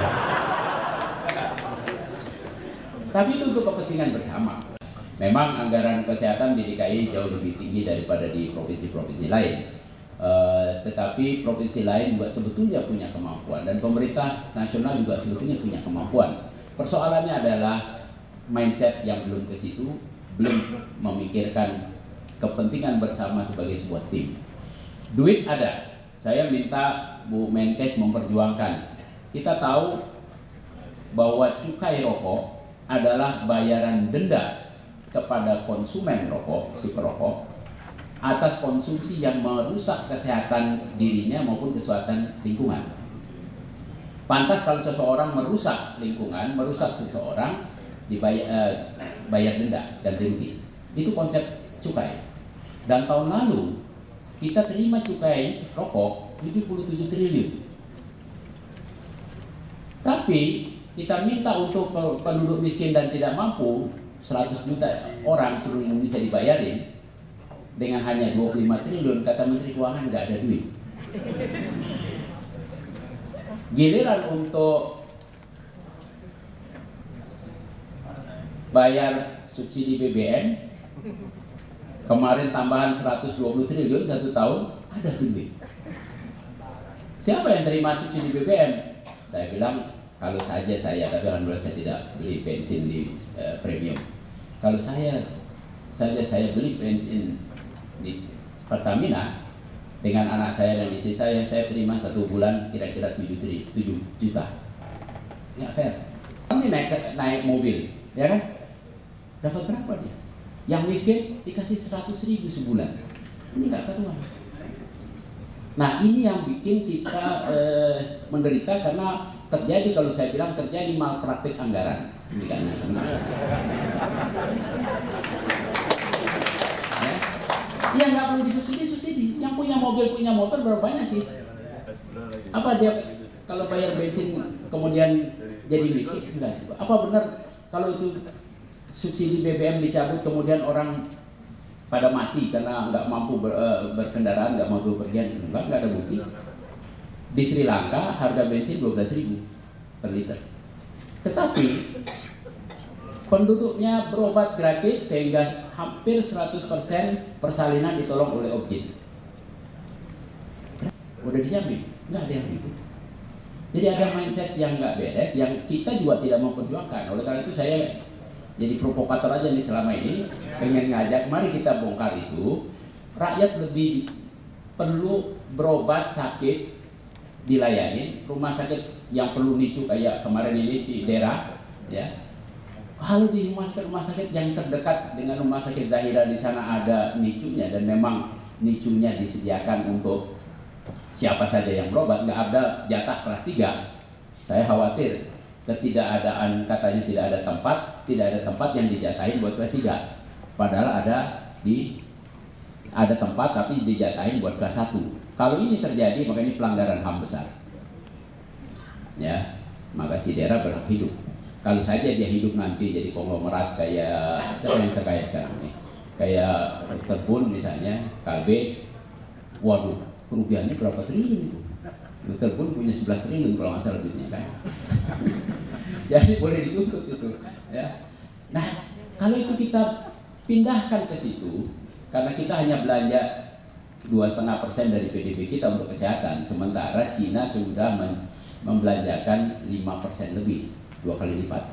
Tapi itu untuk kepentingan bersama. Memang anggaran kesehatan di DKI jauh lebih tinggi daripada di provinsi-provinsi lain. Tetapi provinsi lain juga sebetulnya punya kemampuan dan pemerintah nasional juga sebetulnya punya kemampuan. Persoalannya adalah mindset yang belum ke situ, belum memikirkan kepentingan bersama sebagai sebuah tim. Duit ada. Saya minta Bu Menkes memperjuangkan. Kita tahu bahwa cukai rokok adalah bayaran denda kepada konsumen rokok, si perokok, atas konsumsi yang merusak kesehatan dirinya maupun kesehatan lingkungan. Pantas kalau seseorang merusak lingkungan, merusak seseorang, bayar denda dan rugi. Itu konsep cukai. Dan tahun lalu kita terima cukai rokok 77 triliun. Tapi kita minta untuk penduduk miskin dan tidak mampu 100 juta orang seluruh Indonesia dibayarin dengan hanya 25 triliun, kata Menteri Keuangan nggak ada duit. Giliran untuk bayar subsidi BBM kemarin tambahan 120 triliun 1 tahun, ada duit. Siapa yang terima subsidi BBM? Saya bilang kalau saja saya, tapi alhamdulillah saya tidak beli bensin di premium. Kalau saya beli bensin di Pertamina dengan anak saya dan istri saya terima 1 bulan kira-kira 7 juta. Nggak fair. Kami naik mobil, ya kan? Dapat berapa dia? Yang miskin dikasih 100.000 sebulan. Ini nggak karuan. Nah, ini yang bikin kita menderita karena terjadi, kalau saya bilang terjadi malpraktik anggaran di nasional. Ya. Yang nggak perlu disubsidi. Yang punya mobil, punya motor berapa banyak sih? Apa dia kalau bayar bensin kemudian jadi miskin? Enggak. Apa benar kalau itu subsidi BBM dicabut kemudian orang pada mati karena nggak mampu berkendaraan, nggak mampu berpergian? Enggak ada bukti. Di Sri Lanka harga bensin 12.000 per liter. Tetapi penduduknya berobat gratis sehingga hampir 100% persalinan ditolong oleh Objin. Udah dijamin, nggak ada yang ribut. Jadi ada mindset yang nggak beres, yang kita juga tidak memperjuangkan. Oleh karena itu saya jadi provokator aja nih selama ini, pengen ngajak, mari kita bongkar itu. Rakyat lebih perlu berobat sakit dilayani, rumah sakit yang perlu nicu kayak kemarin ini si Dera, ya. Kalau di rumah sakit yang terdekat dengan rumah sakit Zahira di sana ada nicunya dan memang nicunya disediakan untuk siapa saja yang berobat, nggak ada jatah kelas 3. Saya khawatir ketidakadaan, katanya tidak ada tempat yang dijatahin buat kelas 3. Padahal ada tempat tapi dijatahin buat kelas 1. Kalau ini terjadi maka ini pelanggaran HAM besar. Ya, maka si daerah berhak hidup. Kalau saja dia hidup nanti jadi konglomerat kayak siapa yang terkaya sekarang ini, kayak Terbun misalnya, KB, waduh kerugiannya berapa triliun itu? Terbun punya 11 triliun kalau nggak salah duitnya kan. Jadi boleh dituntut itu. Ya. Nah kalau itu kita pindahkan ke situ, karena kita hanya belanja 2,5% dari PDB kita untuk kesehatan, sementara Cina sudah membelanjakan 5% lebih, 2 kali lipat.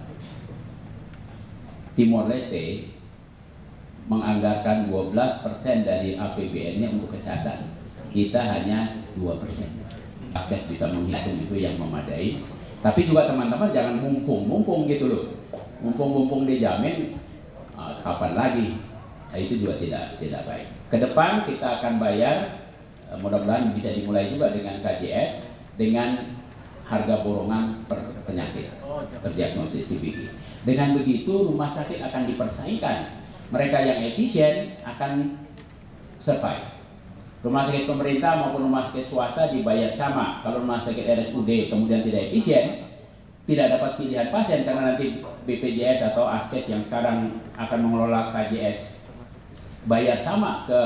Timor Leste menganggarkan 12% dari APBN-nya untuk kesehatan. Kita hanya 2%. Askes bisa menghitung itu yang memadai. Tapi juga teman-teman jangan mumpung gitu loh. Mumpung dijamin, kapan lagi? Nah, itu juga tidak baik. Ke depan kita akan bayar, mudah-mudahan bisa dimulai juga dengan KJS, dengan harga borongan per penyakit terdiagnosis CBD. Dengan begitu rumah sakit akan dipersaingkan. Mereka yang efisien akan survive. Rumah sakit pemerintah maupun rumah sakit swasta dibayar sama. Kalau rumah sakit RSUD kemudian tidak efisien, tidak dapat pilihan pasien karena nanti BPJS atau Askes yang sekarang akan mengelola KJS bayar sama ke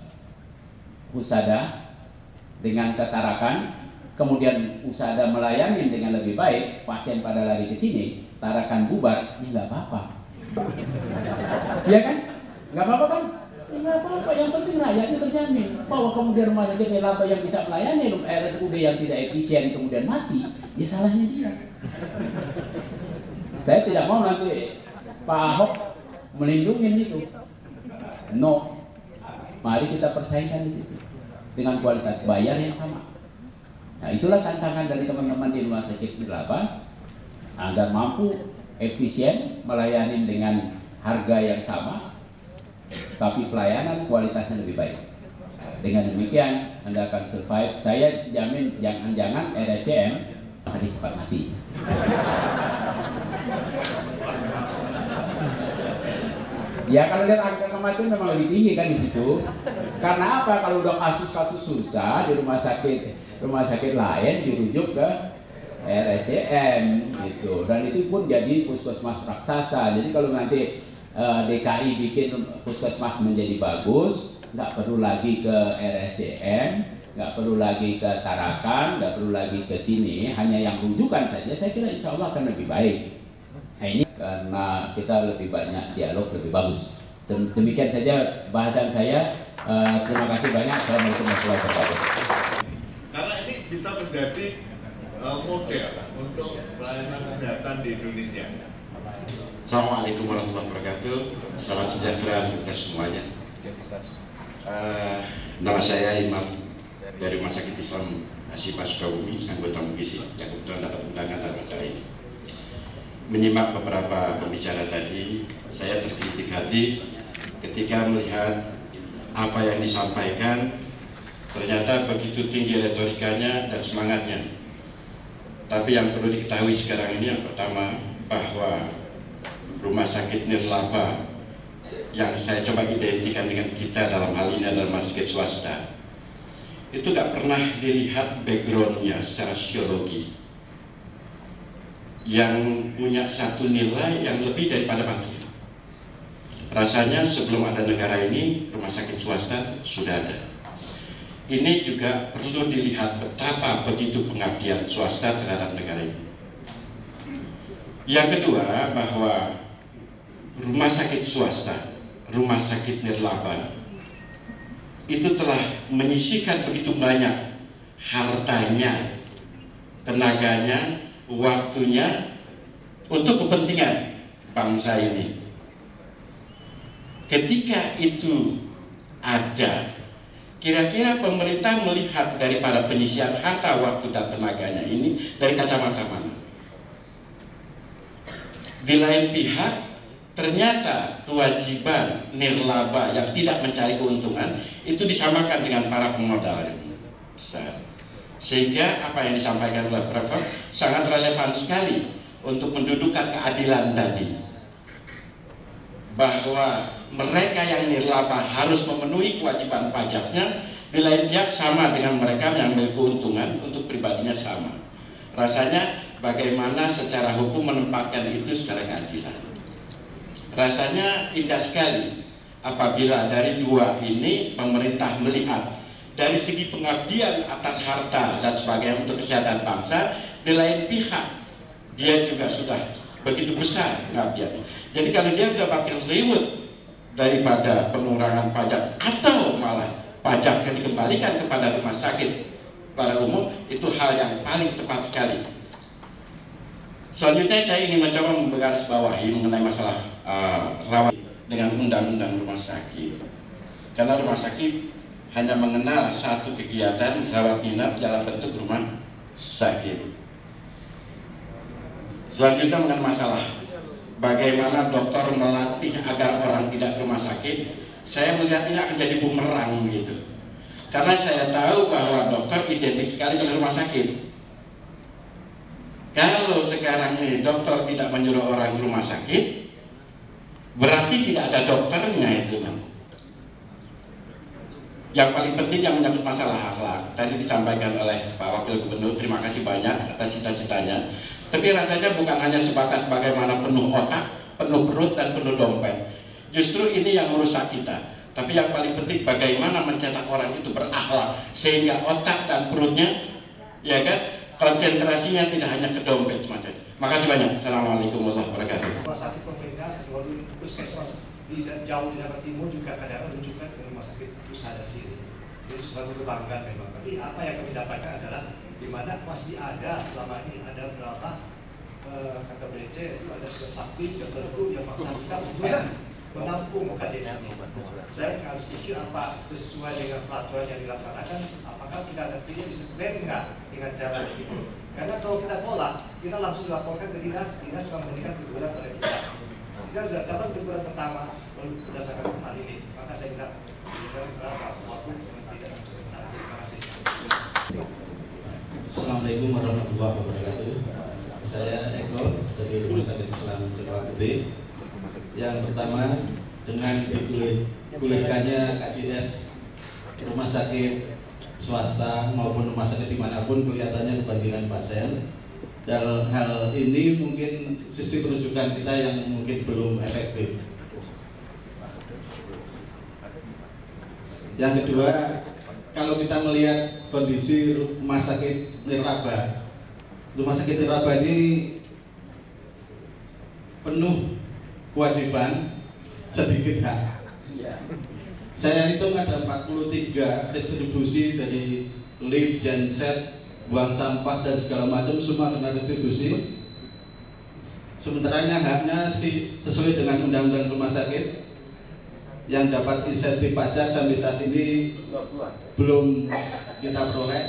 Husada dengan ketarakan, kemudian Husada melayani dengan lebih baik, pasien pada lari ke sini, Tarakan bubar, ya nggak apa-apa. Ya kan? Nggak apa-apa kan? Ya nggak apa-apa, yang penting rakyatnya terjamin. Bahwa kemudian rumah sakit Melapa yang bisa melayani RSUD yang tidak efisien kemudian mati, ya salahnya dia. Saya tidak mau nanti Pak Ahok melindungi itu. No, mari kita persaingkan di situ dengan kualitas bayar yang sama. Nah, itulah tantangan dari teman-teman di rumah sakit Melapa agar mampu efisien melayani dengan harga yang sama, tapi pelayanan kualitasnya lebih baik. Dengan demikian Anda akan survive. Saya jamin jangan-jangan RSCM sakit cepat mati. Ya kalau lihat angka kematian memang lebih tinggi kan di situ. Karena apa? Kalau udah kasus-kasus susah di rumah sakit lain dirujuk ke RSCM gitu. Dan itu pun jadi puskesmas raksasa. Jadi kalau nanti DKI bikin puskesmas menjadi bagus, nggak perlu lagi ke RSCM, nggak perlu lagi ke Tarakan, nggak perlu lagi ke sini, hanya yang rujukan saja. Saya kira insya Allah akan lebih baik. Nah ini karena kita lebih banyak dialog, lebih bagus. Demikian saja bahasan saya. Terima kasih banyak. Assalamualaikum warahmatullahi wabarakatuh. Karena ini bisa menjadi model untuk pelayanan kesehatan di Indonesia. Assalamualaikum warahmatullahi wabarakatuh. Salam sejahtera untuk kita semuanya. Nama saya Imam dari Rumah Sakit Islam Asyifa Sukabumi, anggota MUGISI yang kebetulan dapat undangan dalam acara ini. Menyimak beberapa pembicara tadi, saya tergelitik hati ketika melihat apa yang disampaikan. Ternyata begitu tinggi retorikanya dan semangatnya. Tapi yang perlu diketahui sekarang ini yang pertama, bahwa Rumah Sakit Nirlaba yang saya coba identikan dengan kita dalam hal ini adalah rumah sakit swasta, itu gak pernah dilihat backgroundnya secara sosiologi yang punya satu nilai yang lebih daripada baki. Rasanya sebelum ada negara ini, rumah sakit swasta sudah ada. Ini juga perlu dilihat betapa begitu pengabdian swasta terhadap negara ini. Yang kedua, bahwa rumah sakit swasta, rumah sakit nirlaba, itu telah menyisihkan begitu banyak hartanya, tenaganya, waktunya untuk kepentingan bangsa ini. Ketika itu ada, kira-kira pemerintah melihat daripada penyisihan harta, waktu, dan tenaganya ini dari kacamata mana? Di lain pihak, ternyata kewajiban nirlaba yang tidak mencari keuntungan itu disamakan dengan para pemodal yang besar. Sehingga apa yang disampaikan oleh Prof. sangat relevan sekali untuk mendudukkan keadilan tadi, bahwa mereka yang nirlaba harus memenuhi kewajiban pajaknya, di lain pihak sama dengan mereka yang ambil keuntungan untuk pribadinya sama. Rasanya bagaimana secara hukum menempatkan itu secara keadilan. Rasanya indah sekali apabila dari dua ini pemerintah melihat dari segi pengabdian atas harta dan sebagainya untuk kesehatan bangsa, di lain pihak dia juga sudah begitu besar pengabdian. Jadi kalau dia mendapatkan reward daripada pengurangan pajak atau malah pajaknya dikembalikan kepada rumah sakit pada umum, itu hal yang paling tepat sekali. Selanjutnya saya ingin mencoba menggarisbawahi mengenai masalah rawat dengan undang-undang rumah sakit. Karena rumah sakit hanya mengenal satu kegiatan rawat inap dalam bentuk rumah sakit. Selanjutnya mengenai masalah bagaimana dokter melatih agar orang tidak ke rumah sakit, saya melihat ini akan jadi bumerang gitu. Karena saya tahu bahwa dokter identik sekali dengan rumah sakit. Kalau sekarang ini dokter tidak menyuruh orang ke rumah sakit, berarti tidak ada dokternya itu. Yang paling penting yang menyangkut masalah akhlak, tadi disampaikan oleh Pak Wakil Gubernur, terima kasih banyak atas cita-citanya. Tapi rasanya bukan hanya sebatas bagaimana penuh otak, penuh perut, dan penuh dompet. Justru ini yang merusak kita. Tapi yang paling penting bagaimana mencetak orang itu berakhlak, sehingga otak dan perutnya, ya kan, konsentrasinya tidak hanya ke dompet semacam. Makasih banyak. Assalamualaikum warahmatullahi wabarakatuh. Rumah sakit pemerintah, puskesmas di jauh di Jawa Timur juga kadang menunjukkan ke rumah sakit pusat sini. Itu sesuatu kebanggaan memang. Tapi apa yang kami dapatkan adalah di mana masih ada selama ini ada berapa kata BC itu ada sapi tertentu yang maksa kita untuk menampung KDS ini. Saya harus pikir apa sesuai dengan peraturan yang dilaksanakan, apakah kita nantinya disesuaikan enggak dengan cara itu. Karena kalau kita tolak, kita langsung dilaporkan ke dinas akan memberikan teguran pada kita. Kita sudah dapat teguran pertama berdasarkan hal ini, maka saya minta berapa waktu tidak benar. Terima kasih. Assalamualaikum warahmatullahi wabarakatuh. Saya Eko dari Rumah Sakit Islam Cempaka Gede. Yang pertama, dengan digulirkannya KJS rumah sakit swasta maupun rumah sakit dimanapun kelihatannya kebanjiran pasien. Dan hal ini mungkin sistem rujukan kita yang mungkin belum efektif. Yang kedua, kalau kita melihat kondisi rumah sakit nirlaba ini penuh kewajiban, sedikit hak. Saya hitung ada 43 distribusi dari lift, genset, buang sampah dan segala macam, semua kena distribusi. Sementara haknya sesuai dengan undang-undang rumah sakit yang dapat insentif pajak sampai saat ini belum kita peroleh,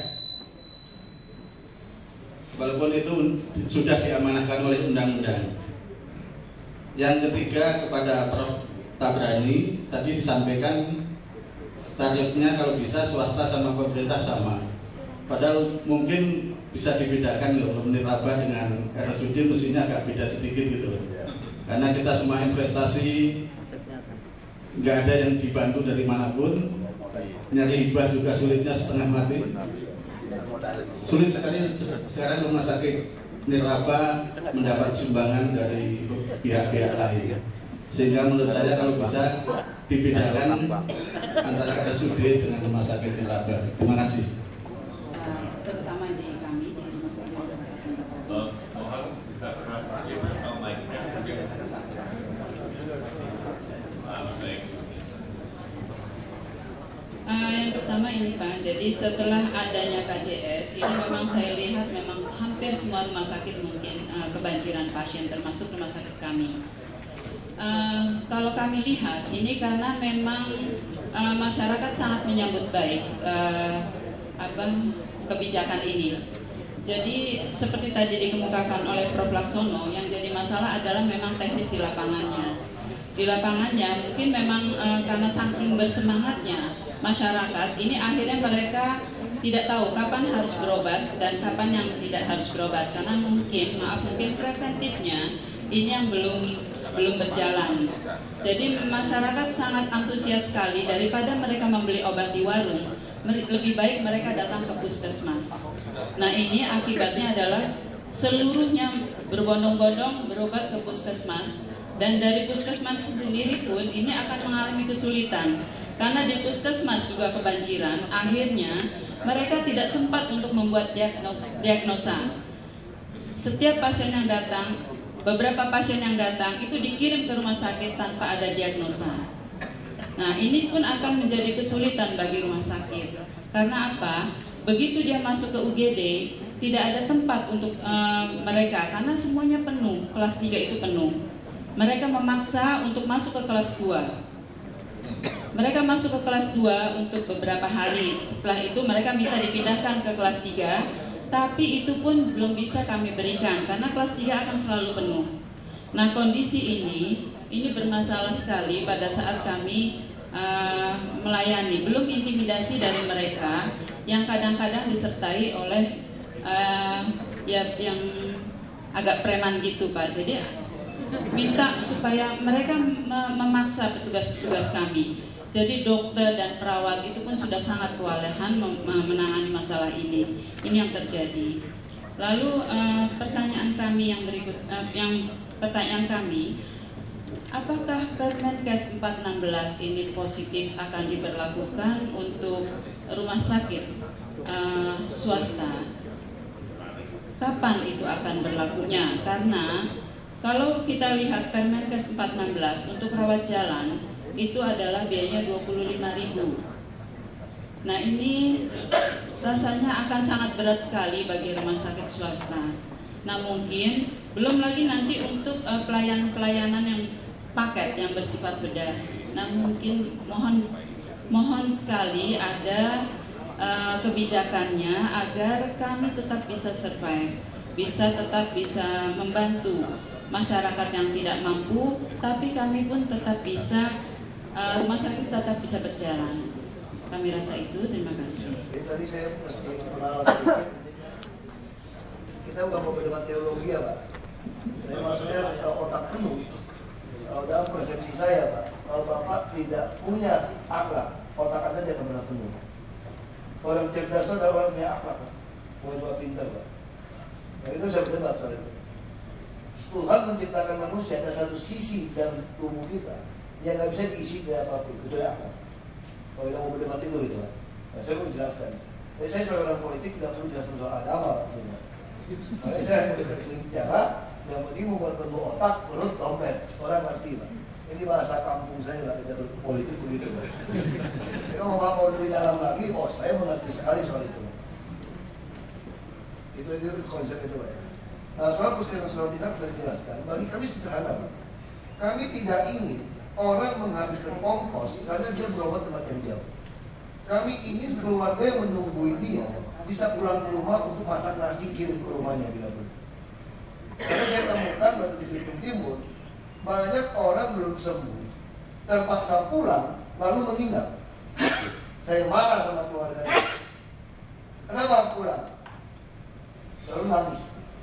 walaupun itu sudah diamanahkan oleh undang-undang. Yang ketiga, kepada Prof. Tabrani tadi disampaikan tarifnya kalau bisa swasta sama pemerintah sama, padahal mungkin bisa dibedakan loh. Nirlaba dengan RSUD mestinya agak beda sedikit gitu loh, karena kita semua investasi nggak ada yang dibantu dari manapun. Nyari hibah juga sulitnya setengah mati. Sulit sekali sekarang rumah sakit nirlaba mendapat sumbangan dari pihak-pihak lain. Sehingga menurut saya kalau bisa dibedakan antara RSUD dengan rumah sakit nirlaba. Terima kasih. Terutama di kami di rumah sakit. Mohon bisa keras sedikit atau mic-nya mungkin. Yang pertama ini Pak, jadi setelah adanya KJS ini memang saya lihat memang hampir semua rumah sakit mungkin kebanjiran pasien termasuk rumah sakit kami. Kalau kami lihat ini karena memang masyarakat sangat menyambut baik kebijakan ini. Jadi seperti tadi dikemukakan oleh Prof. Laksono, yang jadi masalah adalah memang teknis di lapangannya. Di lapangannya mungkin memang karena saking bersemangatnya masyarakat, ini akhirnya mereka tidak tahu kapan harus berobat dan kapan yang tidak harus berobat, karena mungkin preventifnya ini yang belum berjalan. Jadi masyarakat sangat antusias sekali, daripada mereka membeli obat di warung, lebih baik mereka datang ke puskesmas. Nah ini akibatnya adalah seluruhnya berbondong-bondong berobat ke puskesmas, dan dari puskesmas sendiri pun ini akan mengalami kesulitan. Karena di puskesmas juga kebanjiran, akhirnya mereka tidak sempat untuk membuat diagnosa. Setiap pasien yang datang, beberapa pasien yang datang itu dikirim ke rumah sakit tanpa ada diagnosa. Nah ini pun akan menjadi kesulitan bagi rumah sakit. Karena apa? Begitu dia masuk ke UGD, tidak ada tempat untuk mereka, karena semuanya penuh, kelas 3 itu penuh. Mereka memaksa untuk masuk ke kelas 2. Mereka masuk ke kelas 2 untuk beberapa hari. Setelah itu mereka bisa dipindahkan ke kelas 3, tapi itu pun belum bisa kami berikan karena kelas 3 akan selalu penuh. Nah kondisi ini bermasalah sekali pada saat kami melayani. Belum intimidasi dari mereka yang kadang-kadang disertai oleh yang agak preman gitu Pak. Jadi minta supaya mereka memaksa petugas-petugas kami. Jadi dokter dan perawat itu pun sudah sangat kewalahan menangani masalah ini. Ini yang terjadi. Lalu pertanyaan kami yang berikut, apakah Permenkes 416 ini positif akan diberlakukan untuk rumah sakit swasta? Kapan itu akan berlakunya? Karena kalau kita lihat Permenkes 416 untuk rawat jalan itu adalah biayanya 25.000. Nah ini rasanya akan sangat berat sekali bagi rumah sakit swasta. Nah mungkin belum lagi nanti untuk pelayanan yang paket yang bersifat bedah. Nah mungkin mohon sekali ada kebijakannya agar kami tetap bisa survive, tetap bisa membantu masyarakat yang tidak mampu, tapi kami pun tetap bisa rumah sakit tetap bisa berjalan. Kami rasa itu. Terima kasih. Tadi saya mesti kenalan sedikit. Kita bukan mau berdebat teologi ya Pak. Saya maksudnya kalau otak penuh, kalau dalam persepsi saya Pak, kalau Bapak tidak punya akhlak, otak Anda tidak akan pernah penuh. Orang cerdas itu adalah orang punya akhlak, bukan cuma pintar Pak. Nah itu bisa berdebat soal itu. Tuhan menciptakan manusia, ada satu sisi dalam tubuh kita yang nggak bisa diisi dari apapun, kecuali akhlak. Kalau kita mau berdebat itu gitu Pak. Nah, saya mau jelaskan. Jadi saya sebagai orang politik tidak perlu jelaskan soal agama Pak. Makanya saya hanya bicara yang penting membuat penuh otak, perut, dompet. Orang ngerti Pak. Ini bahasa kampung saya Pak, kita berpolitik begitu Pak. Jadi kalau Bapak mau lebih dalam lagi, saya mengerti sekali soal itu Pak. Itu konsep itu Pak. Nah soal puskesmas rawat inap sudah dijelaskan. Bagi kami sederhana Pak. Kami tidak ingin orang menghabiskan ongkos karena dia berobat tempat yang jauh. Kami ingin keluarga yang menunggui dia bisa pulang ke rumah untuk masak nasi kirim ke rumahnya bila perlu. Karena saya temukan waktu di Belitung Timur banyak orang belum sembuh terpaksa pulang lalu meninggal. Saya marah sama keluarganya. Kenapa pulang? Lalu nangis.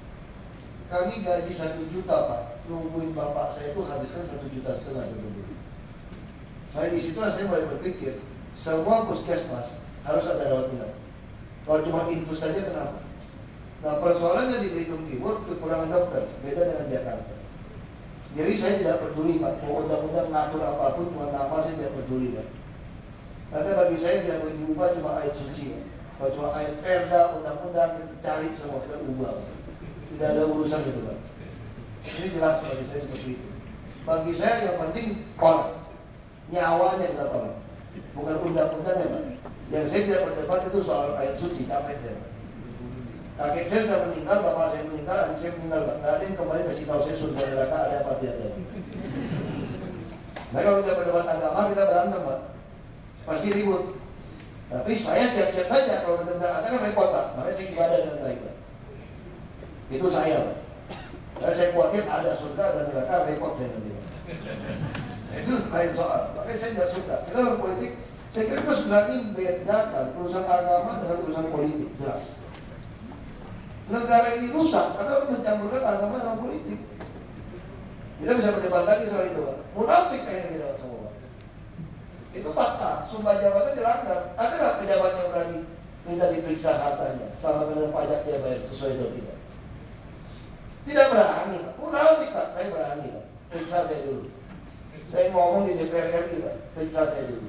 Kami gaji 1 juta Pak, nungguin bapak saya itu habiskan 1,5 juta 1 bulan. Nah disitulah saya mulai berpikir, semua puskesmas harus ada rawat inap. Kalau cuma infus saja kenapa? Nah persoalannya di Belitung Timur kekurangan dokter, beda dengan Jakarta. Jadi saya tidak peduli Pak, mau undang-undang ngatur apapun, cuma nama saya tidak peduli Pak. Karena bagi saya tidak boleh diubah cuma ayat suci Pak. Kalau cuma ayat perda, undang-undang kita cari semua, kita ubah Pak. Tidak ada urusan gitu Pak. Ini jelas bagi saya seperti itu. Bagi saya yang penting orang, nyawanya kita tolong, bukan undang-undangnya Pak. Yang saya tidak berdebat itu soal ayat suci, capek saya Pak. Kakek saya sudah meninggal, bapak saya meninggal, adik saya meninggal Pak. Nggak ada yang kembali kasih tahu saya surga neraka ada apa tidak ada. Nah kalau kita berdebat agama kita berantem Pak, pasti ribut. Tapi saya siap-siap saja kalau benar-benar ada kan repot Pak. Makanya saya ibadah dengan baik Pak. Itu saya Pak. Karena saya khawatir ada surga dan neraka repot saya nanti Pak. Nah, itu lain soal. Makanya saya tidak suka. Kita orang politik, saya kira kita sebenarnya bedakan urusan agama dengan urusan politik jelas. Negara ini rusak karena orang mencampurkan agama sama politik. Kita bisa berdebat lagi soal itu Pak. Munafik kayaknya kita semua Pak. Itu fakta. Sumpah jabatan dilanggar. Ada nggak pejabat yang berani minta diperiksa hartanya sama dengan pajak dia bayar sesuai atau tidak? Tidak berani Pak. Munafik Pak. Saya berani Pak. Periksa saya dulu. Saya ngomong di DPR RI Pak. Periksa saya dulu.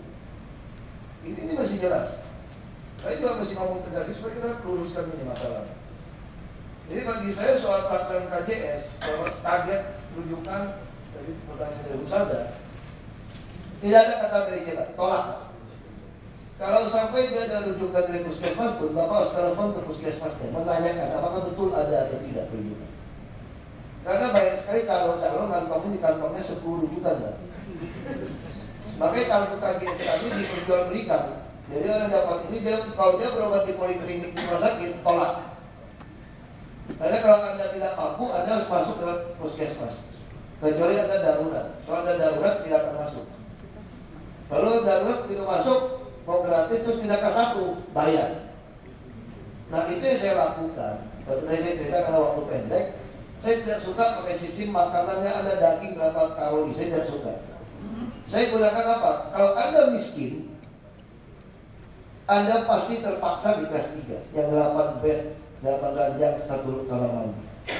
Ini masih jelas. Saya juga masih ngomong tegas supaya kita luruskan ini masalah. Jadi bagi saya soal pelaksanaan KJS, soal target rujukan dari pertanyaan dari Usada, tidak ada kata gereja, tolak. Kalau sampai dia ada rujukan dari puskesmas pun, Bapak harus telepon ke puskesmasnya, menanyakan apakah betul ada atau tidak rujukan. Karena banyak sekali kalau ngantongnya di kantongnya 10 rujukan Pak. Makanya kartu KJS kami diperjualbelikan. Jadi orang dapat ini, kalau dia berobat di poliklinik di rumah sakit, tolak. Karena kalau Anda tidak mampu, Anda harus masuk ke puskesmas. Kecuali Anda darurat. Kalau Anda darurat, silakan masuk. Kalau darurat begitu masuk, mau gratis terus pindah ke 1, bayar. Nah itu yang saya lakukan. Waktu saya cerita karena waktu pendek, saya tidak suka pakai sistem makanannya ada daging berapa kalori. Saya tidak suka. Saya gunakan apa? Kalau Anda miskin, Anda pasti terpaksa di kelas 3 yang 8 bed, 8 ranjang, 1 kamar mandi.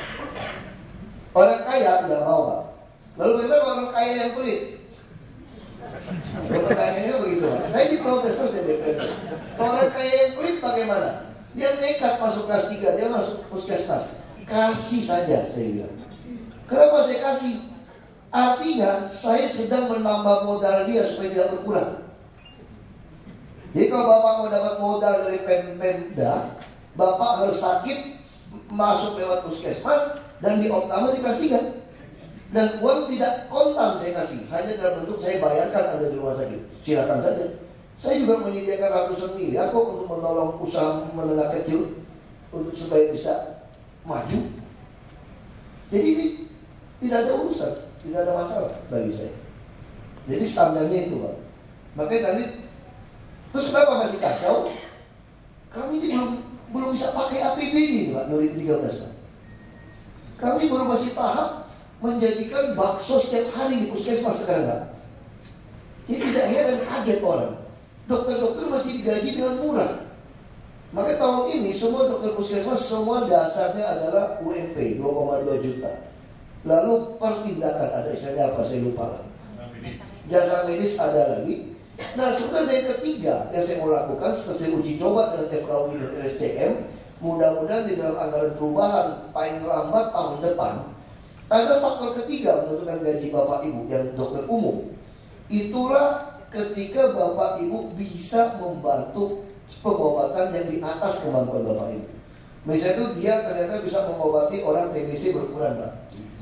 Orang kaya tidak mau Pak. Lalu bagaimana orang kaya yang pelit? Pertanyaannya begitu Pak. Saya diprotes terus dari DPR. Orang kaya yang pelit bagaimana? Dia nekat masuk kelas 3, dia masuk puskesmas. Kasih saja saya bilang. Kenapa saya kasih? Artinya saya sedang menambah modal dia supaya tidak berkurang. Jadi kalau Bapak mau dapat modal dari Pemda, Bapak harus sakit masuk lewat puskesmas dan di optama di kelas 3. Dan uang tidak kontan saya kasih, hanya dalam bentuk saya bayarkan Anda di rumah sakit. Silakan saja. Saya juga menyediakan ratusan miliar kok untuk menolong usaha menengah kecil untuk supaya bisa maju. Jadi ini tidak ada urusan, tidak ada masalah bagi saya. Jadi standarnya itu Pak. Makanya tadi, terus kenapa masih kacau? Kami ini belum bisa pakai APBD Pak 2013 Pak. Kami baru masih tahap menjadikan bakso setiap hari di puskesmas sekarang Pak. Jadi tidak heran kaget orang. Dokter-dokter masih digaji dengan murah. Maka tahun ini semua dokter puskesmas semua dasarnya adalah UMP 2,2 juta. Lalu pertindakan ada istilahnya apa saya lupa lah. Jasa medis ada lagi. Nah sebenarnya yang ketiga yang saya mau lakukan seperti uji coba dengan FKUI dan RSCM, mudah-mudahan di dalam anggaran perubahan paling lambat tahun depan ada faktor ketiga menentukan gaji Bapak Ibu yang dokter umum. Itulah ketika Bapak Ibu bisa membantu pengobatan yang di atas kemampuan Bapak Ibu. Misalnya itu dia ternyata bisa mengobati orang TBC berkurang Pak,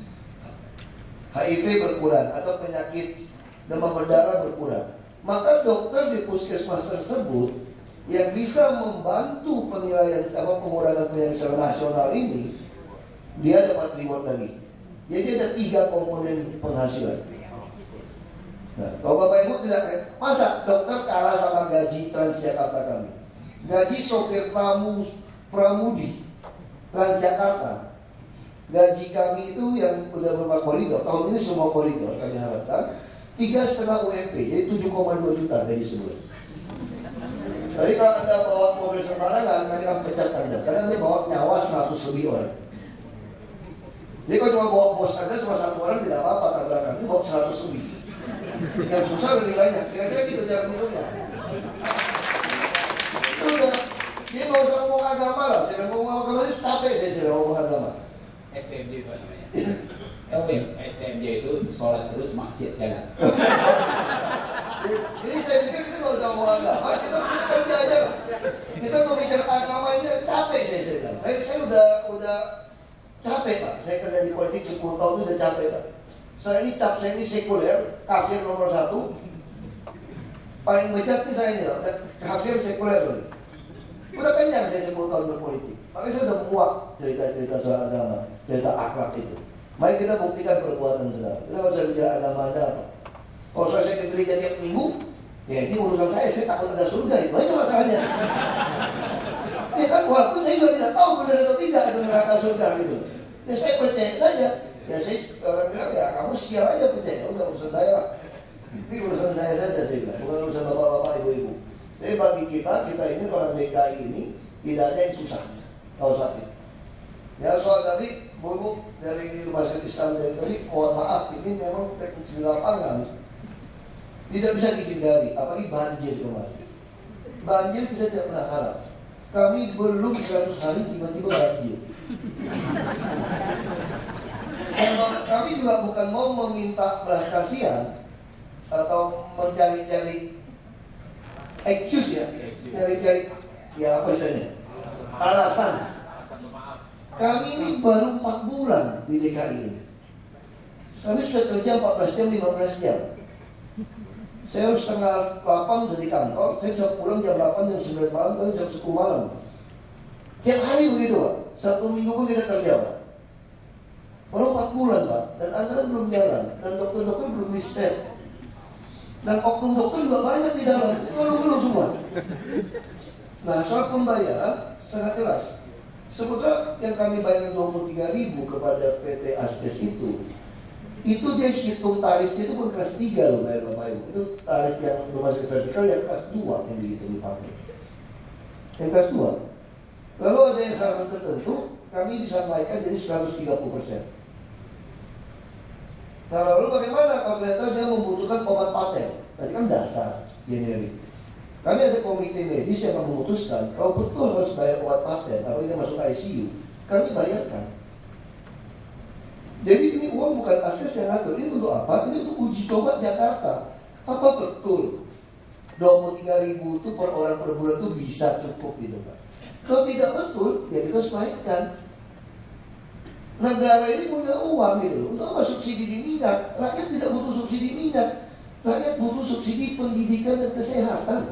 HIV berkurang atau penyakit demam berdarah berkurang. Maka dokter di puskesmas tersebut yang bisa membantu penilaian pengurangan penyakit secara nasional ini, dia dapat reward lagi. Jadi ada 3 komponen penghasilan. Nah, kalau Bapak Ibu tidak, masa dokter kalah sama gaji Transjakarta kami? Gaji sopir pramudi Transjakarta, gaji kami itu yang udah beberapa koridor, tahun ini semua koridor kami harapkan 3,5 UMP, jadi 7,2 juta gaji sebulan. Jadi kalau Anda bawa mobil sembarangan, kami akan pecat Anda, karena Anda bawa nyawa 100 lebih orang. Jadi kalau cuma bawa bos Anda cuma 1 orang tidak apa-apa tabrakan, ini bawa 100 lebih. Yang susah lebih banyak, kira-kira gitu cara hitungnya. Itu udah, dia nggak usah ngomong agama lah, saya ngomong agama itu capek saya ngomong agama. STMJ Pak namanya. STMJ itu sholat terus maksiat jalan. Jadi saya pikir kita nggak usah ngomong agama, kita kerja aja lah. Kita mau bicara agama ini capek saya bilang. Saya udah capek Pak. Saya kerja di politik 10 tahun itu udah capek Pak. Saya ini sekuler, kafir nomor 1. Paling bejat nih saya ini loh, kafir sekuler lagi. Udah kenyang saya 10 tahun berpolitik. Makanya saya udah muak cerita-cerita soal agama, cerita akhlak itu. Mari kita buktikan perbuatan sekarang. Kita nggak usah bicara agama Anda apa. Kalau saya ke gereja tiap minggu, ya ini urusan saya takut ada surga, itu aja masalahnya. Ya kan, walaupun saya juga tidak tahu benar atau tidak ada neraka surga gitu. Ya saya percaya saja. Ya saya orang bilang ya kamu siap aja percaya, udah urusan saya lah. Ini urusan saya saja saya bilang, bukan urusan bapak-bapak ibu-ibu. Jadi bagi kita ini orang DKI ini tidak ada yang susah kalau sakit. Ya soal tadi, Bu dari Rumah Sakit Islam dari tadi, mohon maaf ini memang teknis di lapangan tidak bisa dihindari, apalagi banjir kemarin. Banjir kita tidak pernah harap. Kami belum 100 hari tiba-tiba banjir. Kami juga bukan mau meminta belas kasihan atau mencari-cari excuse ya, cari-cari ya apa istilahnya, alasan. Kami ini baru 4 bulan di DKI ini. Kami sudah kerja 14 jam, 15 jam. Saya harus setengah 8 udah di kantor, saya bisa pulang jam 8, jam 9 malam, lalu jam 10 malam. Tiap hari begitu Pak, 1 minggu pun kita kerja Pak. Baru 4 bulan Pak, dan anggaran belum jalan, dan dokter-dokter belum di-set. Dan oknum dokter juga banyak di dalam, ini belum semua. Nah soal pembayaran sangat jelas. Sebetulnya yang kami bayar 23.000 kepada PT Asdes itu dia hitung tarifnya itu pun kelas 3 loh bayar Bapak Ibu. Itu tarif yang rumah sakit vertikal yang kelas 2 yang dihitung dipakai. Yang kelas 2. Lalu ada yang hal tertentu kami bisa naikkan jadi 130%. Nah lalu bagaimana kalau ternyata dia membutuhkan obat paten? Tadi kan dasar generik. Kami ada komite medis yang memutuskan kalau betul harus bayar obat paten, apalagi dia masuk ICU, kami bayarkan. Jadi ini uang bukan Asdes yang ngatur, ini untuk apa? Ini untuk uji coba Jakarta. Apa betul 23.000 itu per orang per bulan itu bisa cukup gitu Pak? Kalau tidak betul, ya kita harus naikkan. Negara ini punya uang gitu, untuk apa subsidi di minyak? Rakyat tidak butuh subsidi minyak, rakyat butuh subsidi pendidikan dan kesehatan.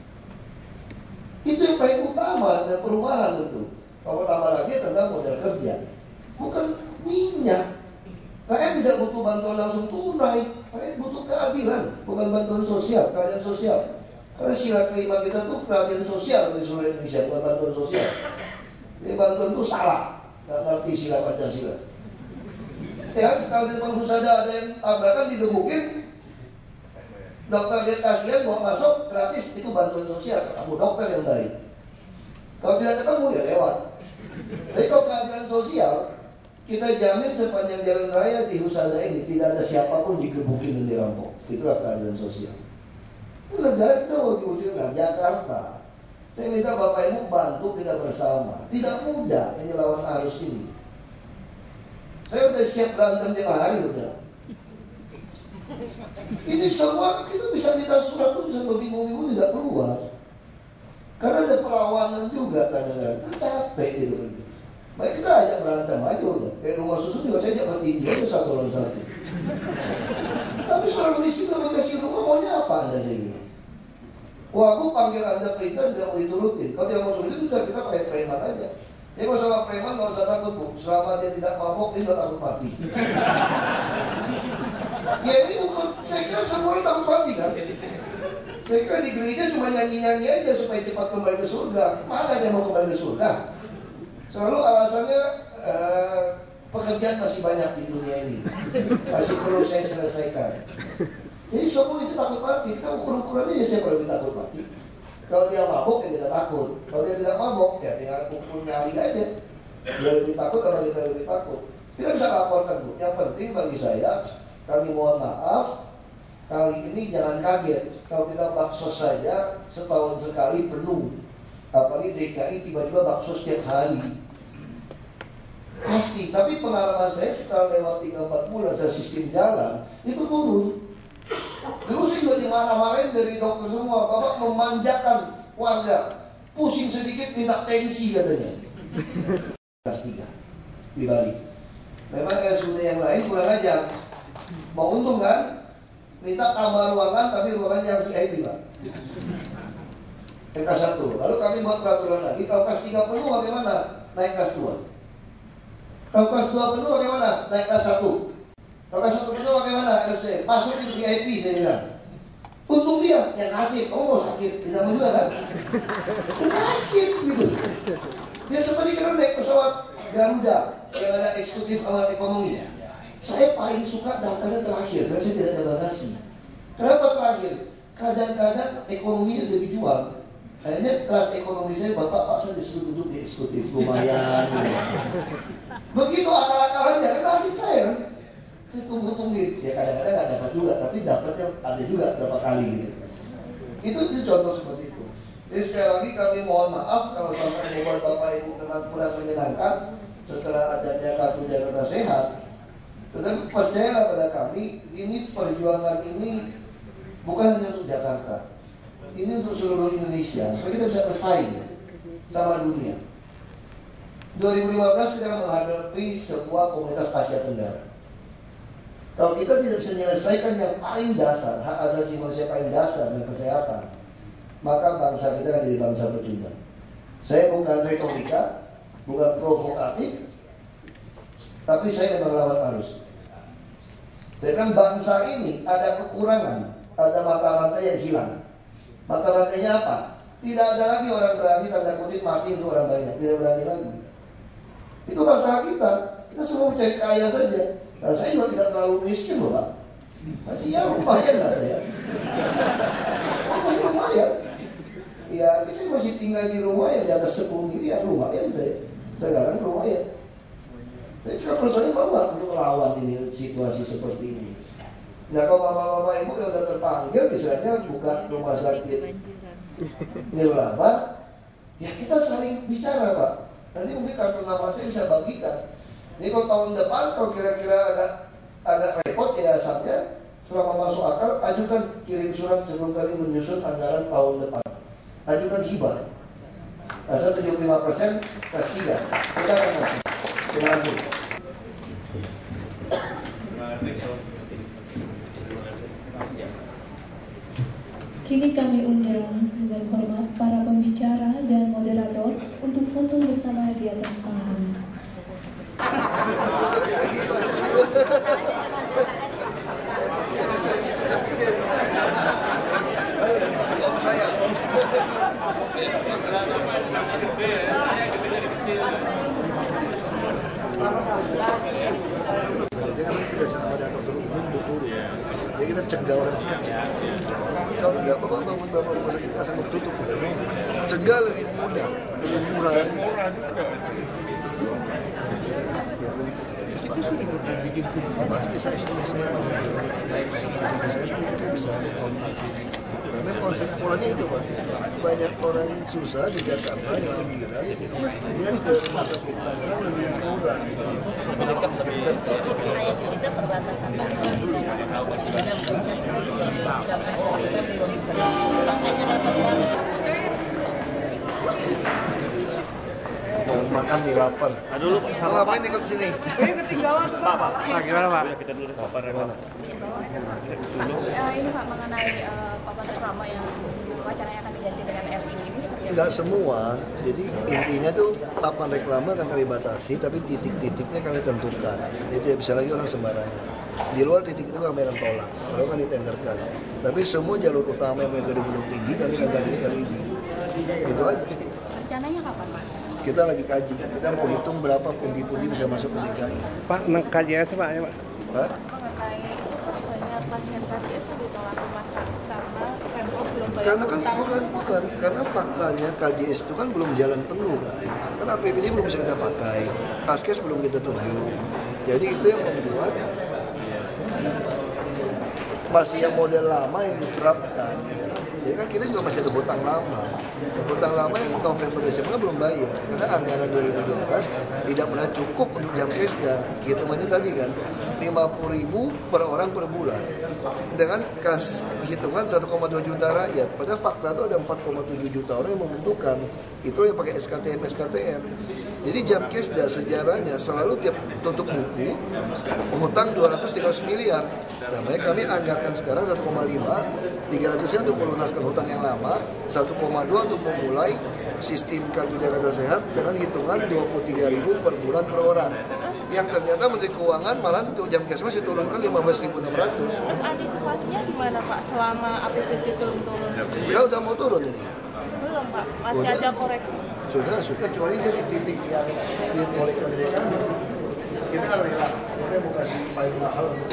Itu yang paling utama dan perumahan tentu. Kalau tambah lagi tentang modal kerja, bukan minyak. Rakyat tidak butuh bantuan langsung tunai, rakyat butuh keadilan, bukan bantuan sosial, keadilan sosial. Karena sila kelima kita tuh keadilan sosial di seluruh Indonesia, bukan bantuan sosial. Jadi bantuan itu salah, nggak ngerti sila Pancasila. Ya, kalau di depan Husada ada yang tabrakan digebukin, dokter lihat kasihan bawa masuk gratis, itu bantuan sosial, kamu dokter yang baik. Kalau tidak ketemu ya lewat. Tapi kalau keadilan sosial, kita jamin sepanjang jalan raya di Husada ini tidak ada siapapun digebukin dan dirampok. Itulah keadilan sosial. Itu negara kita wujud-wujudnya Jakarta. Saya minta Bapak Ibu bantu kita bersama. Tidak mudah ini lawan arus ini. Saya udah siap berantem tiap hari udah. Ini semua kita bisa minta surat tuh bisa berbingung-bingung tidak keluar. Karena ada perlawanan juga kadang-kadang. Kita capek gitu. Baik kita ajak berantem aja udah. Kayak rumah susun juga saya ajak bertinju aja satu lawan satu. Tapi seorang miskin kalau kasih rumah maunya apa Anda saya bilang? Wah aku panggil Anda perintah tidak mau diturutin. Kalau dia mau turutin sudah kita pakai preman aja. Dia kalau sama preman nggak usah takut Bu. Selama dia tidak mabok dia nggak takut mati. Ya ini bukan, saya kira semua orang takut mati kan. Saya kira di gereja cuma nyanyi-nyanyi aja supaya cepat kembali ke surga. Mana yang mau kembali ke surga? Selalu alasannya pekerjaan masih banyak di dunia ini, masih perlu saya selesaikan. Jadi semua itu takut mati. Kita ukur-ukurannya ya siapa lebih takut mati. Kalau dia mabuk ya kita takut. Kalau dia tidak mabuk ya tinggal ukur nyali aja. Dia lebih takut atau kita lebih takut. Kita bisa laporkan Bu. Yang penting bagi saya, kami mohon maaf, kali ini jangan kaget. Kalau kita bakso saja setahun sekali penuh. Apalagi DKI tiba-tiba bakso setiap hari. Pasti, tapi pengalaman saya setelah lewat 3-4 bulan saya sistem jalan, itu turun. Dulu saya juga dimarah-marahin dari dokter semua, Bapak memanjakan warga, pusing sedikit minta tensi katanya. Kelas 3 di Bali. Memang RSUD yang lain kurang ajar. Mau untung kan? Minta tambah ruangan tapi ruangannya harus VIP Pak. Kelas 1. Lalu kami buat peraturan lagi, kalau kelas 3 penuh bagaimana? Naik kelas 2. Kalau kelas 2 penuh bagaimana? Naik kelas 1. Kalau kelas 1 penuh bagaimana? RSUD. Masukin VIP saya bilang. Untung dia, yang nasib, kamu mau sakit, tidak mau juga kan? Yang nasib gitu. Dia seperti kalau naik pesawat Garuda yang ada eksekutif sama ekonomi. Saya paling suka daftarnya terakhir, karena saya tidak ada bagasi. Kenapa terakhir? Kadang-kadang ekonomi udah dijual. Akhirnya kelas ekonomi saya, Bapak paksa disuruh duduk di eksekutif, lumayan. Gitu. Begitu akal-akalannya, kan nasib saya kan. Saya tunggu-tungguin, ya kadang-kadang nggak dapat juga, tapi dapatnya ada juga berapa kali gitu. Itu contoh seperti itu. Jadi sekali lagi kami mohon maaf kalau sampai membuat Bapak Ibu kurang menyenangkan setelah adanya kartu Jakarta Sehat. Tetapi percayalah pada kami, ini perjuangan ini bukan hanya untuk Jakarta. Ini untuk seluruh Indonesia, supaya kita bisa bersaing sama dunia. 2015 kita akan menghadapi sebuah komunitas Asia Tenggara. Kalau kita tidak bisa menyelesaikan yang paling dasar, hak asasi manusia paling dasar dan kesehatan, maka bangsa kita akan jadi bangsa pecundang. Saya bukan retorika, bukan provokatif, tapi saya memang lawan arus. Saya bilang bangsa ini ada kekurangan, ada mata rantai yang hilang. Mata rantainya apa? Tidak ada lagi orang berani tanda kutip mati untuk orang banyak, tidak berani lagi. Itu masalah kita. Kita semua mencari kaya saja. Dan saya juga tidak terlalu miskin loh Pak. Jadi ya lumayan lah saya. Saya lumayan. Ya saya masih tinggal di rumah yang di atas 10 miliar, lumayan saya. Sekarang lumayan. Jadi sekarang persoalannya Bapak untuk lawan ini situasi seperti ini. Nah kalau bapak-bapak ibu yang sudah terpanggil, misalnya bukan rumah sakit Nirlaba, ya kita saling bicara Pak. Nanti mungkin kartu nama saya bisa bagikan. Ini kalau tahun depan, kalau kira-kira agak repot ya saatnya, selama masuk akal, ajukan kirim surat sebelum kami menyusun anggaran tahun depan. Ajukan hibah. Asal 75% kelas 3. Kita akan kasih. Terima kasih. Kini kami undang dengan hormat para pembicara dan moderator untuk foto bersama di atas panggung. Jangan tidak sama dengan dokter umum turun. Jadi kita cegah orang sakit. Kalau tidak Bapak bangun beberapa rumah sakit kita sanggup tutup kita. Cegah lebih mudah, lebih murah. Bagi saya bisa kontak. Karena konsep polanya itu Pak. Banyak orang susah di Jakarta yang pinggiran, dia ke rumah sakit Tangerang lebih murah. Dekat. Kita perbatasan makanya dapat langsung. Mau makan nih lapar. Dulu sama ngapain ikut sini? Ini ketinggalan Pak. Gimana Pak? Kita dulu lapar mana? Ini Pak mengenai papan reklama yang wacananya akan diganti dengan RI ini. Enggak semua. Jadi intinya tuh papan reklama akan kami batasi, tapi titik-titiknya kami tentukan. Jadi tidak bisa lagi orang sembarangan. Di luar titik itu kami akan tolak, kalau kan ditenderkan. Tapi semua jalur utama yang menuju gunung tinggi kami akan ganti kali ini. Itu aja. Rencananya kapan Pak? Kita lagi kaji, kita mau hitung berapa pundi-pundi bisa masuk ke DKI. Pak, kajian apa Pak? Ya, Pak? Hah? Mengenai banyak pasien KJS ditolak rumah sakit karena Pemprov belum bayar Karena kan utang. bukan, karena faktanya KJS itu kan belum jalan penuh kan. Karena APBD belum bisa kita pakai, Paskes belum kita tunjuk. Jadi itu yang membuat masih yang model lama yang diterapkan gitu. Jadi kan kita juga masih ada hutang lama. Hutang lama yang November Desember belum bayar karena anggaran 2012 tidak pernah cukup untuk Jamkesda. Hitungannya tadi kan 50.000 per orang per bulan dengan kas hitungan 1,2 juta rakyat. Padahal fakta itu ada 4,7 juta orang yang membutuhkan. Itu yang pakai SKTM. Jadi Jamkesda sejarahnya selalu tiap tutup buku hutang 230 miliar. Nah, makanya kami anggarkan sekarang 1,5, 300-nya untuk melunaskan hutang yang lama, 1,2 untuk memulai sistem Kartu Jakarta Sehat dengan hitungan 23.000 per bulan per orang. Yang ternyata Menteri Keuangan malah untuk Jamkesmas diturunkan 15.600. Terus antisipasinya gimana Pak selama APBD turun-turun? Ya udah mau turun ini. Belum Pak, masih Udah. ada koreksi. Sudah, kecuali jadi titik yang dibolehkan dari kami. Kita kan rela, kita mau kasih paling mahal untuk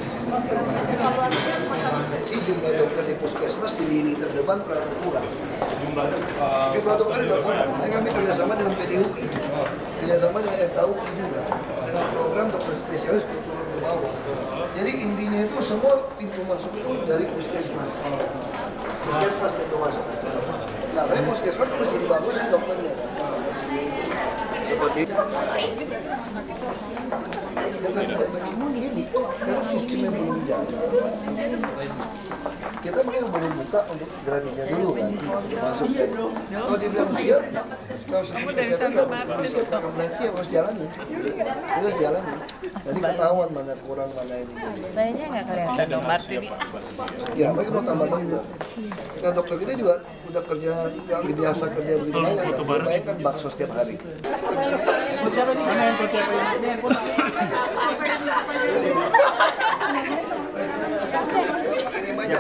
si jumlah dokter di puskesmas di lini terdepan terlalu kurang. Jumlah dokter juga kurang. Makanya kami kerjasama dengan PDUI, kerjasama dengan FKUI juga, dengan program dokter spesialis untuk turun ke bawah. Jadi intinya itu semua pintu masuk itu dari puskesmas. Puskesmas pintu masuk. Nah, tapi puskesmas itu masih bagus sih dokternya kan. Sini seperti bukan tidak begini, karena sistemnya belum jalan. Kita memang belum buka untuk gratisnya dulu kan, masuk. Kalau dibilang siap, kalau sistem kesehatan nggak bisa bilang siap, harus jalanin. Harus jalanin. Nanti ketahuan mana kurang mana ini. Sayanya nggak kelihatan dong Martin. Ya, mereka mau tambah dokter. Nah, dokter kita juga udah kerja, yang biasa kerja begitu banyak kan. Dia bayangkan bakso setiap hari. Ini banyak.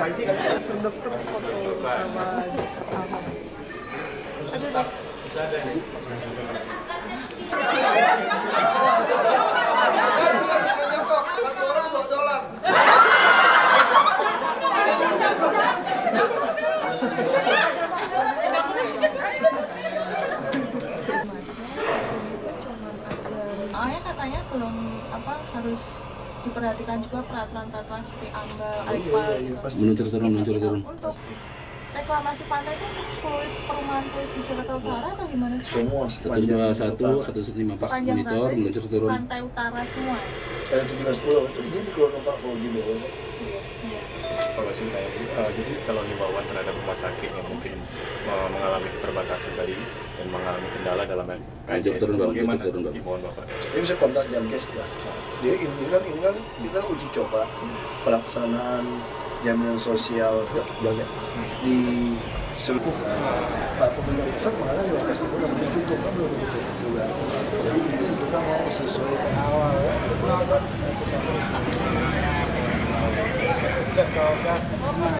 Satu orang $2. Awalnya katanya belum harus diperhatikan juga peraturan-peraturan seperti AMDAL, AIPA. Meluncur turun. Untuk reklamasi pantai itu untuk perumahan Pluit di Jakarta Utara atau gimana sih? Semua sepanjang 121 154 sepanjang monitor berapa? meluncur turun. Pantai utara semua. 17 pulau. Ini dikeluarkan Pak Fauzi bahwa Kalau jadi kalau himbauan terhadap rumah sakit yang mungkin mengalami keterbatasan tadi dan mengalami kendala dalam KJS itu bagaimana himbauan Bapak? Jadi bisa kontak Jamkesda. Jadi ini kan kita uji coba pelaksanaan jaminan sosial di seluruh Pak Pemerintah Pusat mengatakan 15.000 belum cukup, kan belum begitu juga. Jadi ini kita mau sesuaikan awal.